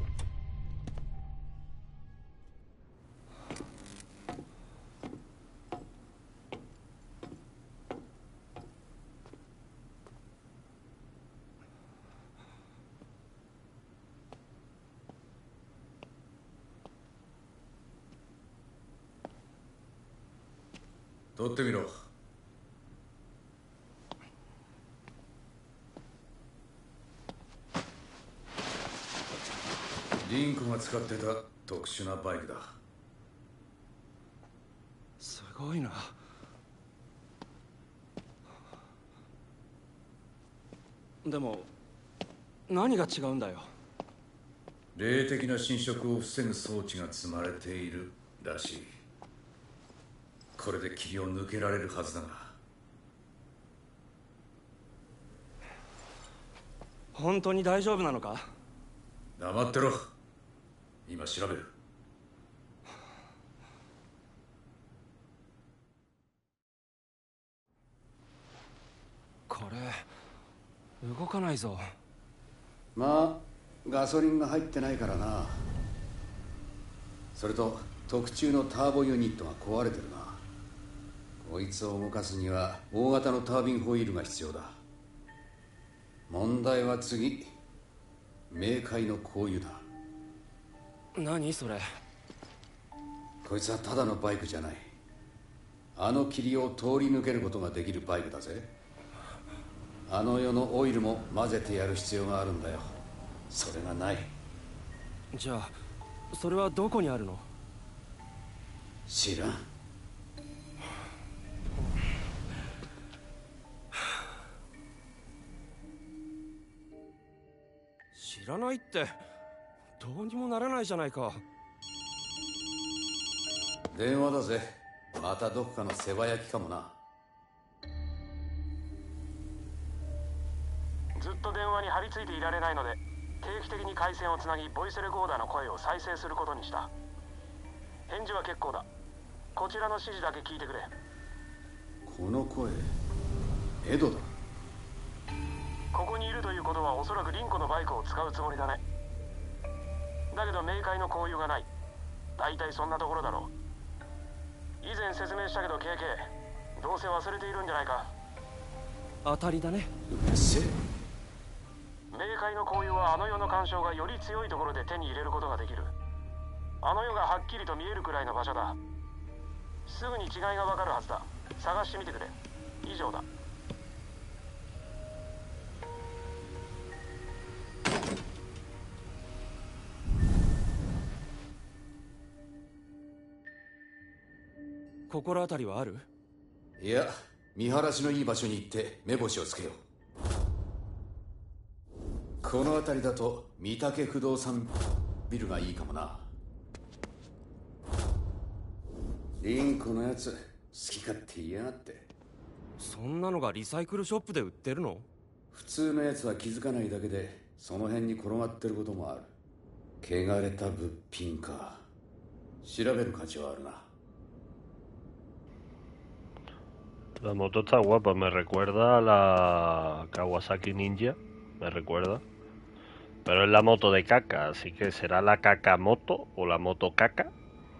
取ってみろ。リンコが使ってた特殊なバイクだ。
すごいな。でも何が違うんだよ。
霊的な侵食を防ぐ装置が積まれているらしい。これで霧を抜けられるはずだが。
本当に大丈夫なのか？
黙ってろ。今調べる。
これ動かないぞ。
まあガソリンが入ってないからな。それと特注のターボユニットが壊れてるな。こいつを動かすには大型のタービンホイールが必要だ。問題は次、冥界の香油だ。
何それ？
こいつはただのバイクじゃない。あの霧を通り抜けることができるバイクだぜ。あの世のオイルも混ぜてやる必要があるんだよ。それがない。
じゃあそれはどこにあるの？
知らん。
知らないってどうにもならないじゃないか。
電話だぜ。またどこかの世話焼きかもな。
ずっと電話に張り付いていられないので、定期的に回線をつなぎボイスレコーダーの声を再生することにした。返事は結構だ。こちらの指示だけ聞いてくれ。
この声、エドだ。
ここにいるということはおそらくリンコのバイクを使うつもりだね。だけど冥界の交友がない。大体そんなところだろう。以前説明したけど KK、どうせ忘れているんじゃないか。
当たりだね。
うるせえ。
冥界の交友はあの世の干渉がより強いところで手に入れることができる。あの世がはっきりと見えるくらいの場所だ。すぐに違いがわかるはずだ。探してみてくれ。以上だ。
心当たりはある？
いや、見晴らしのいい場所に行って目星をつけよう。この辺りだと御嶽不動産ビルがいいかもな。リンコのやつ好き勝手言いやがって。
そんなのがリサイクルショップで売ってるの？
普通のやつは気づかないだけでその辺に転がってることもある。汚れた物品か。調べる価値はあるな。
La moto está guapa, me recuerda a la Kawasaki Ninja, me recuerda. Pero es la moto de caca, así que será la cacamoto o la moto caca.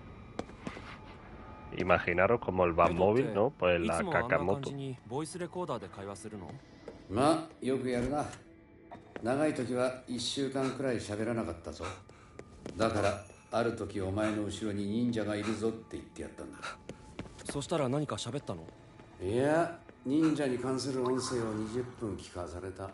Imaginaros como el Batmóvil, ¿no? Pues la cacamoto.
ボイスレコーダーで会話するの？
まあよくやるな。長い時は1週間くらい喋らなかったぞ。だからある時お前の後ろに忍者がいるぞって言ってやったんだ。
そしたら何か喋ったの？
いや、忍者に関する音声を20分聞かされた。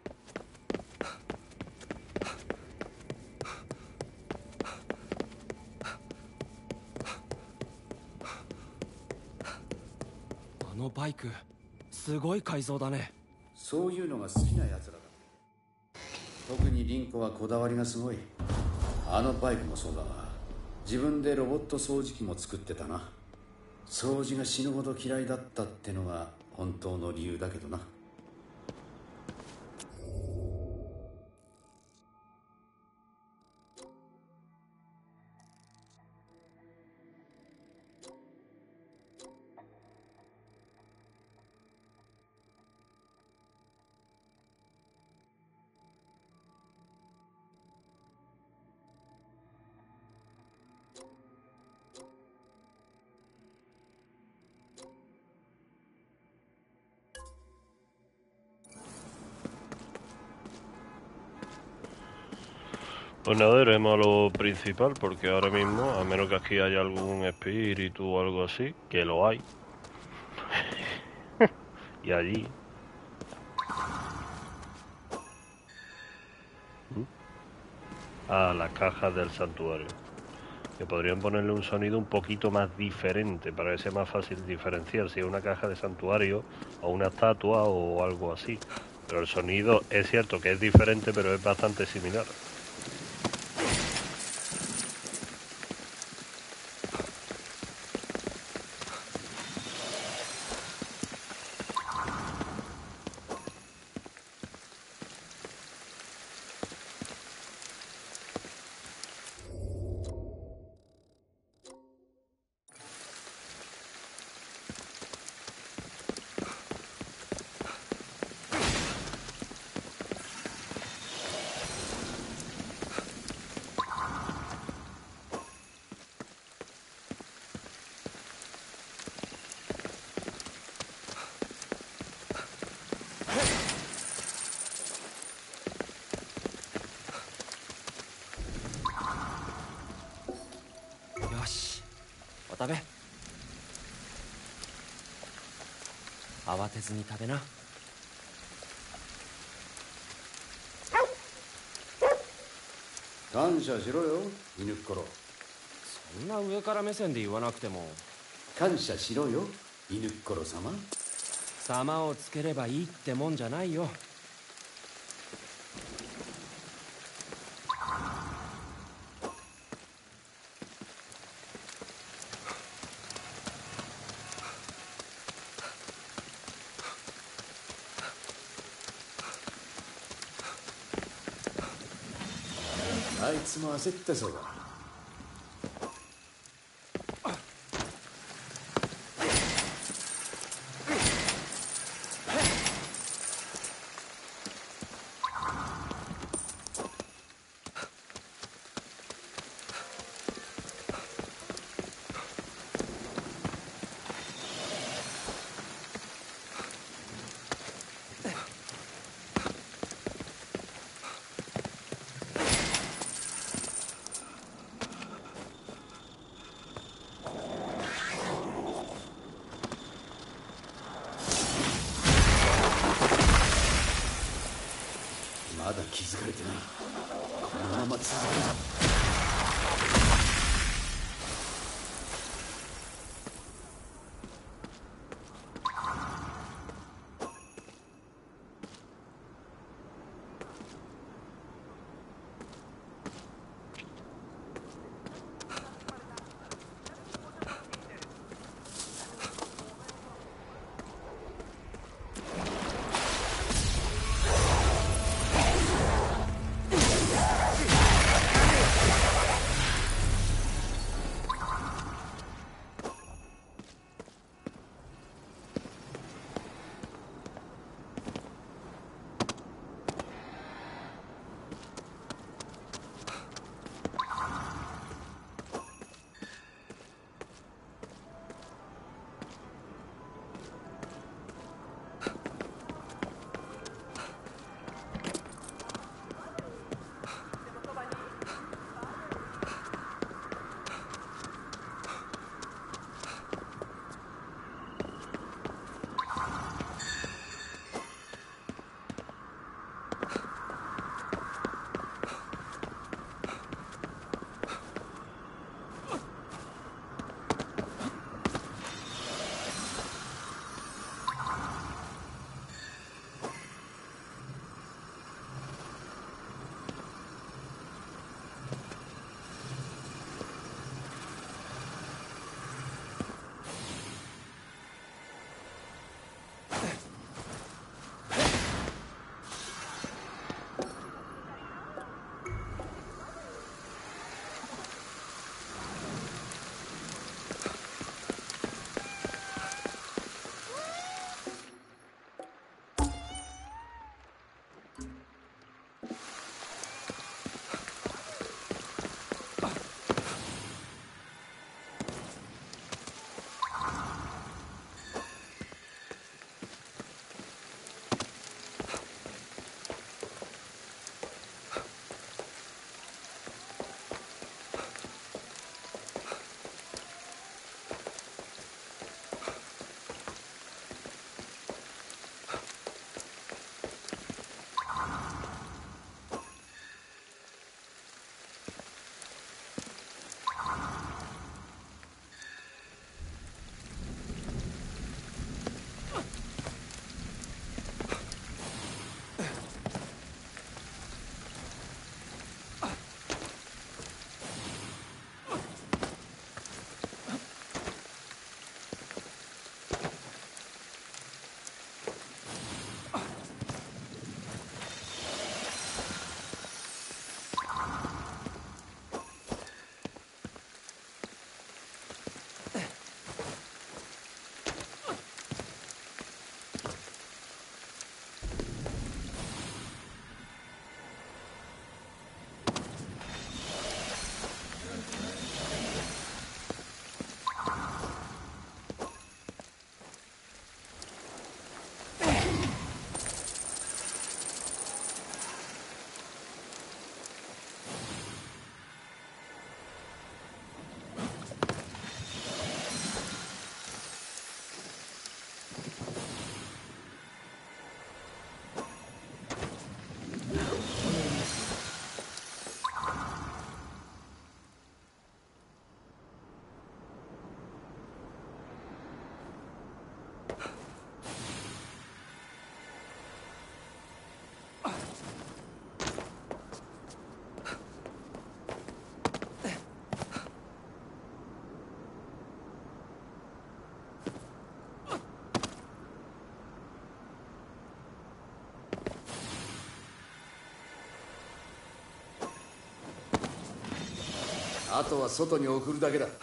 あのバイクすごい改造だね。
そういうのが好きな奴らだ。特にリンコはこだわりがすごい。あのバイクもそうだが、自分でロボット掃除機も作ってたな。掃除が死ぬほど嫌いだったってのが本当の理由だけどな。
Pues nada, iremos a lo principal, porque ahora mismo, a menos que aquí haya algún espíritu o algo así, que lo hay. Y allí. A las cajas del santuario. Que podrían ponerle un sonido un poquito más diferente, para que sea más fácil diferenciar si es una caja de santuario o una estatua o algo así. Pero el sonido es cierto que es diferente, pero es bastante similar.
感謝しろよ、犬っころ。
そんな上から目線で言わなくても。
感謝しろよ、犬っころ様。
様をつければいいってもんじゃないよ。
あいつも焦ってそうだ。まだ気づかれてない。このまま続ける。 あとは外に送るだけだ。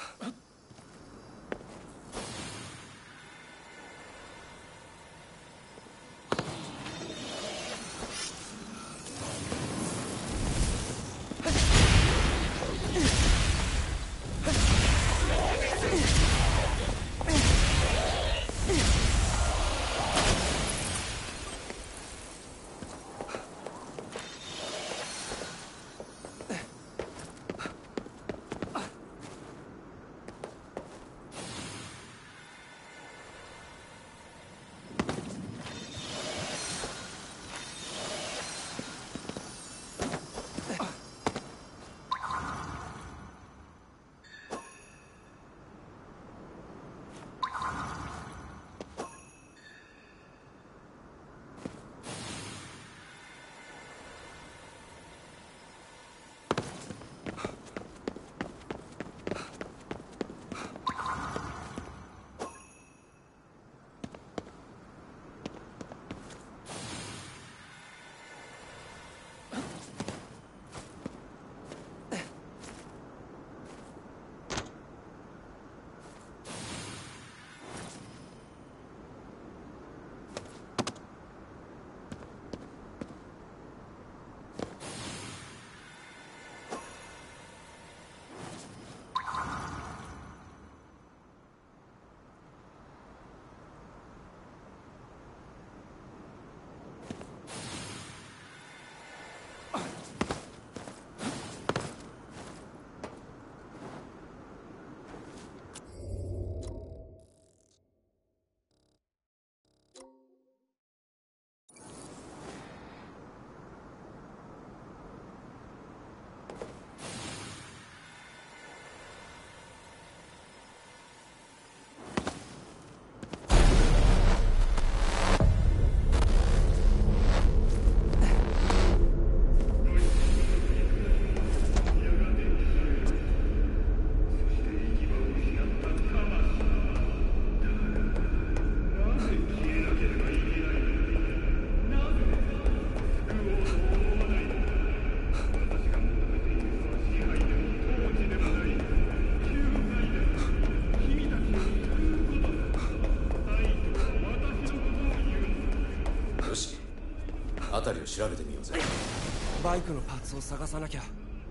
辺りを調べてみようぜ。
バイクのパーツを探さなきゃ。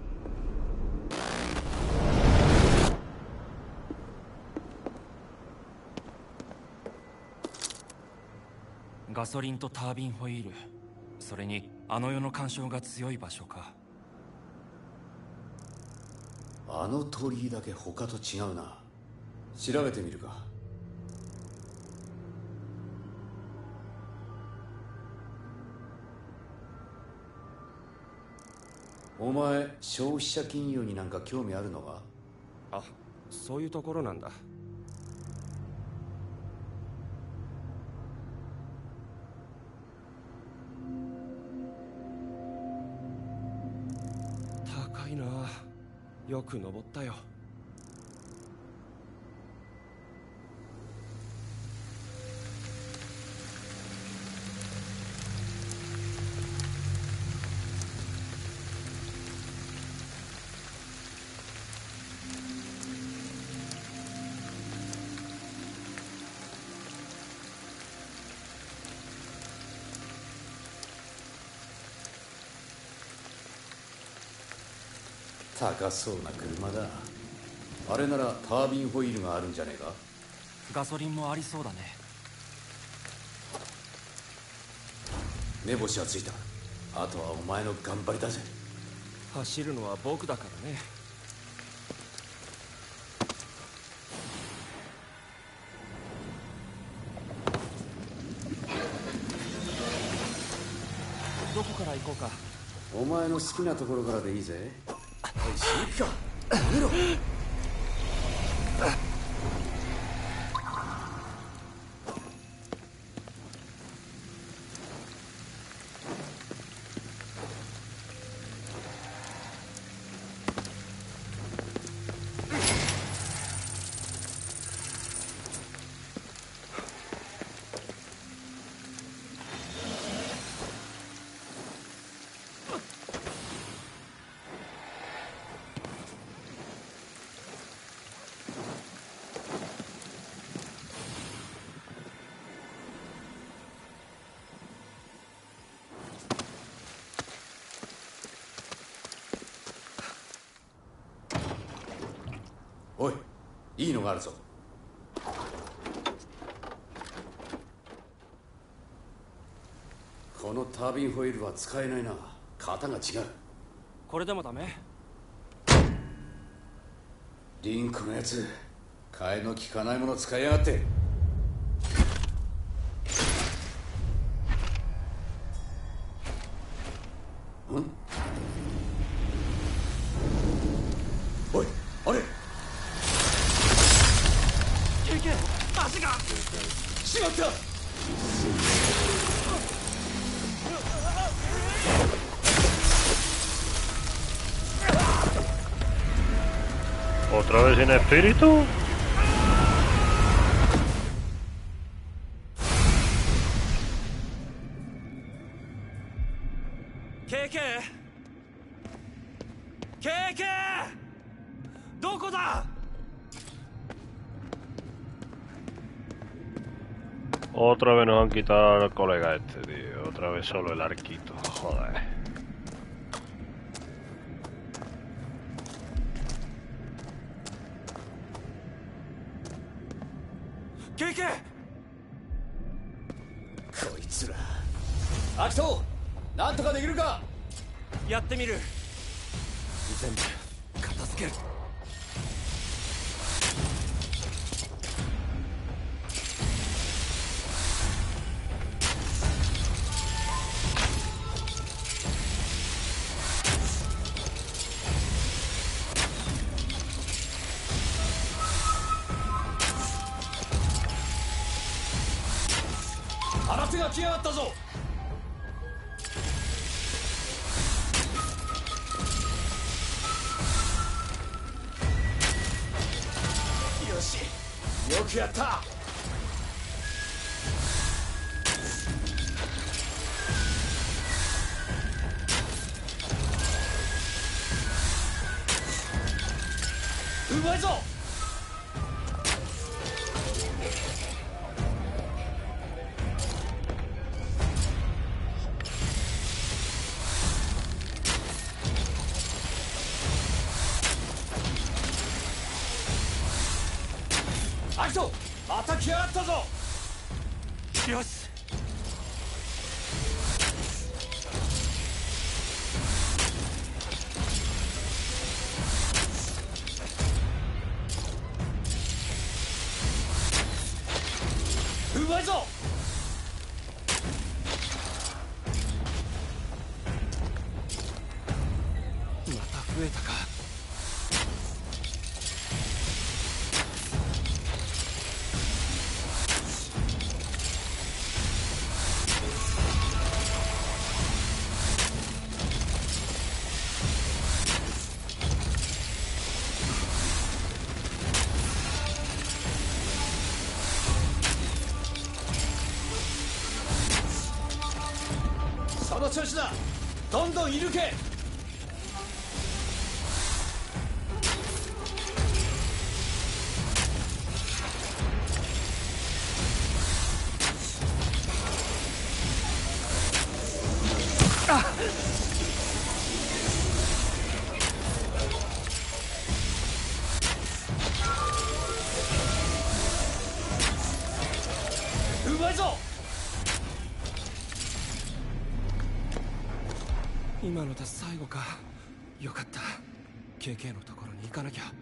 ガソリンとタービンホイール、それにあの世の干渉が強い場所か。
あの鳥居だけ他と違うな。調べてみるか。お前、消費者金融になんか興味あるのか？
あ、そういうところなんだ。高いな。よく登ったよ。
高そうな車だ。あれならタービンホイールがあるんじゃねえか？
ガソリンもありそうだね。
目星はついた。あとはお前の頑張りだぜ。
走るのは僕だからね。どこから行こうか。
お前の好きなところからでいいぜ。おい、死ぬか。見ろ。 おい、いいのがあるぞ。このタービンホイールは使えないな。型が違う。
これでもダメ？
リンクのやつ、替えの利かないもの使いやがって。おい、あれ
足が
しまった。
¿Otra vez en espíritu?
KK どこだ
Otra vez nos han quitado al colega este, tío. Otra vez solo el arquito, joder.
KK
こいつら。アキト、なんとかできるか。
やってみる。全部片付ける。
話が来やがったぞ。よし、よくやった。うまいぞ。アキト、また来やがったぞ。
よし。
うまいぞ。
また増えたか。
その調子だ。どんどん射抜け。うまいぞ。
今ので最後か。よかった。 KK のところに行かなきゃ。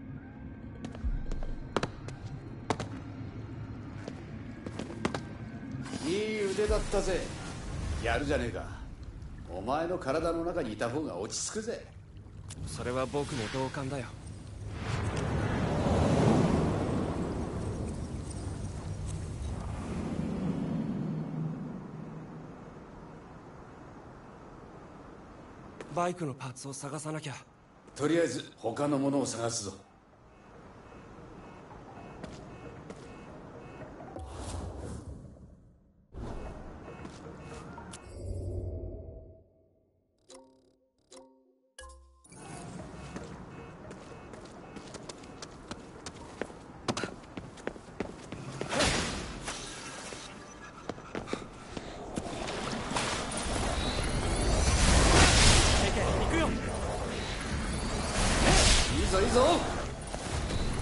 いい腕だったぜ。やるじゃねえか。お前の体の中にいた方が落ち着くぜ。
それは僕も同感だよ。バイクのパーツを探さなきゃ。
とりあえず他のものを探すぞ。いいぞいいぞ。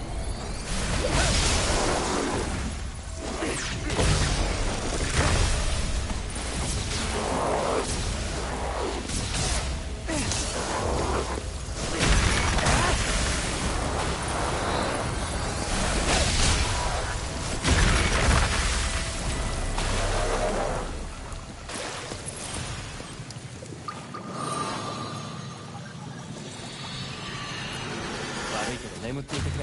眠っていてくれ。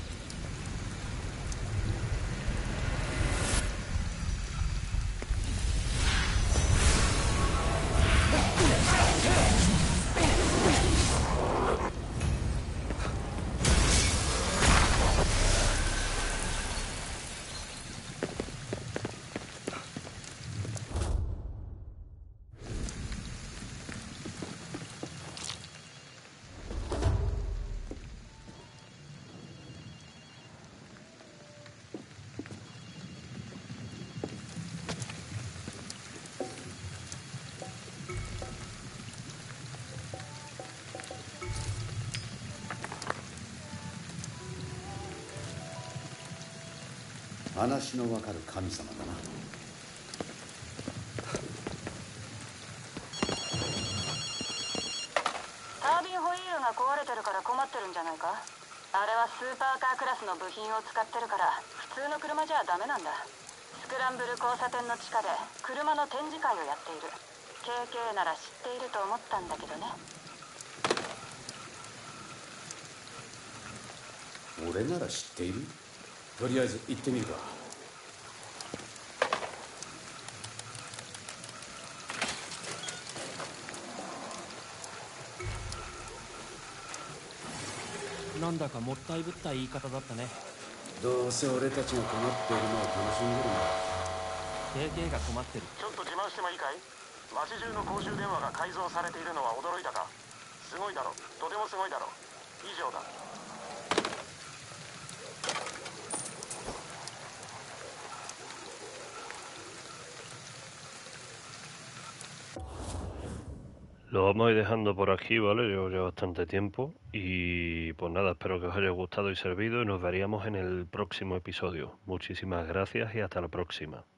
話のわかる神様だな。
タービンホイールが壊れてるから困ってるんじゃないか。あれはスーパーカークラスの部品を使ってるから普通の車じゃダメなんだ。スクランブル交差点の地下で車の展示会をやっている。 KK なら知っていると思ったんだけどね。
俺なら知っている。とりあえず行ってみるか。
なんだかもったいぶった言い方だったね。
どうせ俺たちが困っているのを楽しんでるんだ。
KK が困ってる。
ちょっと自慢してもいいかい？街中の公衆電話が改造されているのは驚いたか？すごいだろ。とてもすごいだろ。以上だ。
Lo vamos a ir dejando por aquí, ¿vale? Llevo ya bastante tiempo y pues nada, espero que os haya gustado y servido y nos veríamos en el próximo episodio. Muchísimas gracias y hasta la próxima.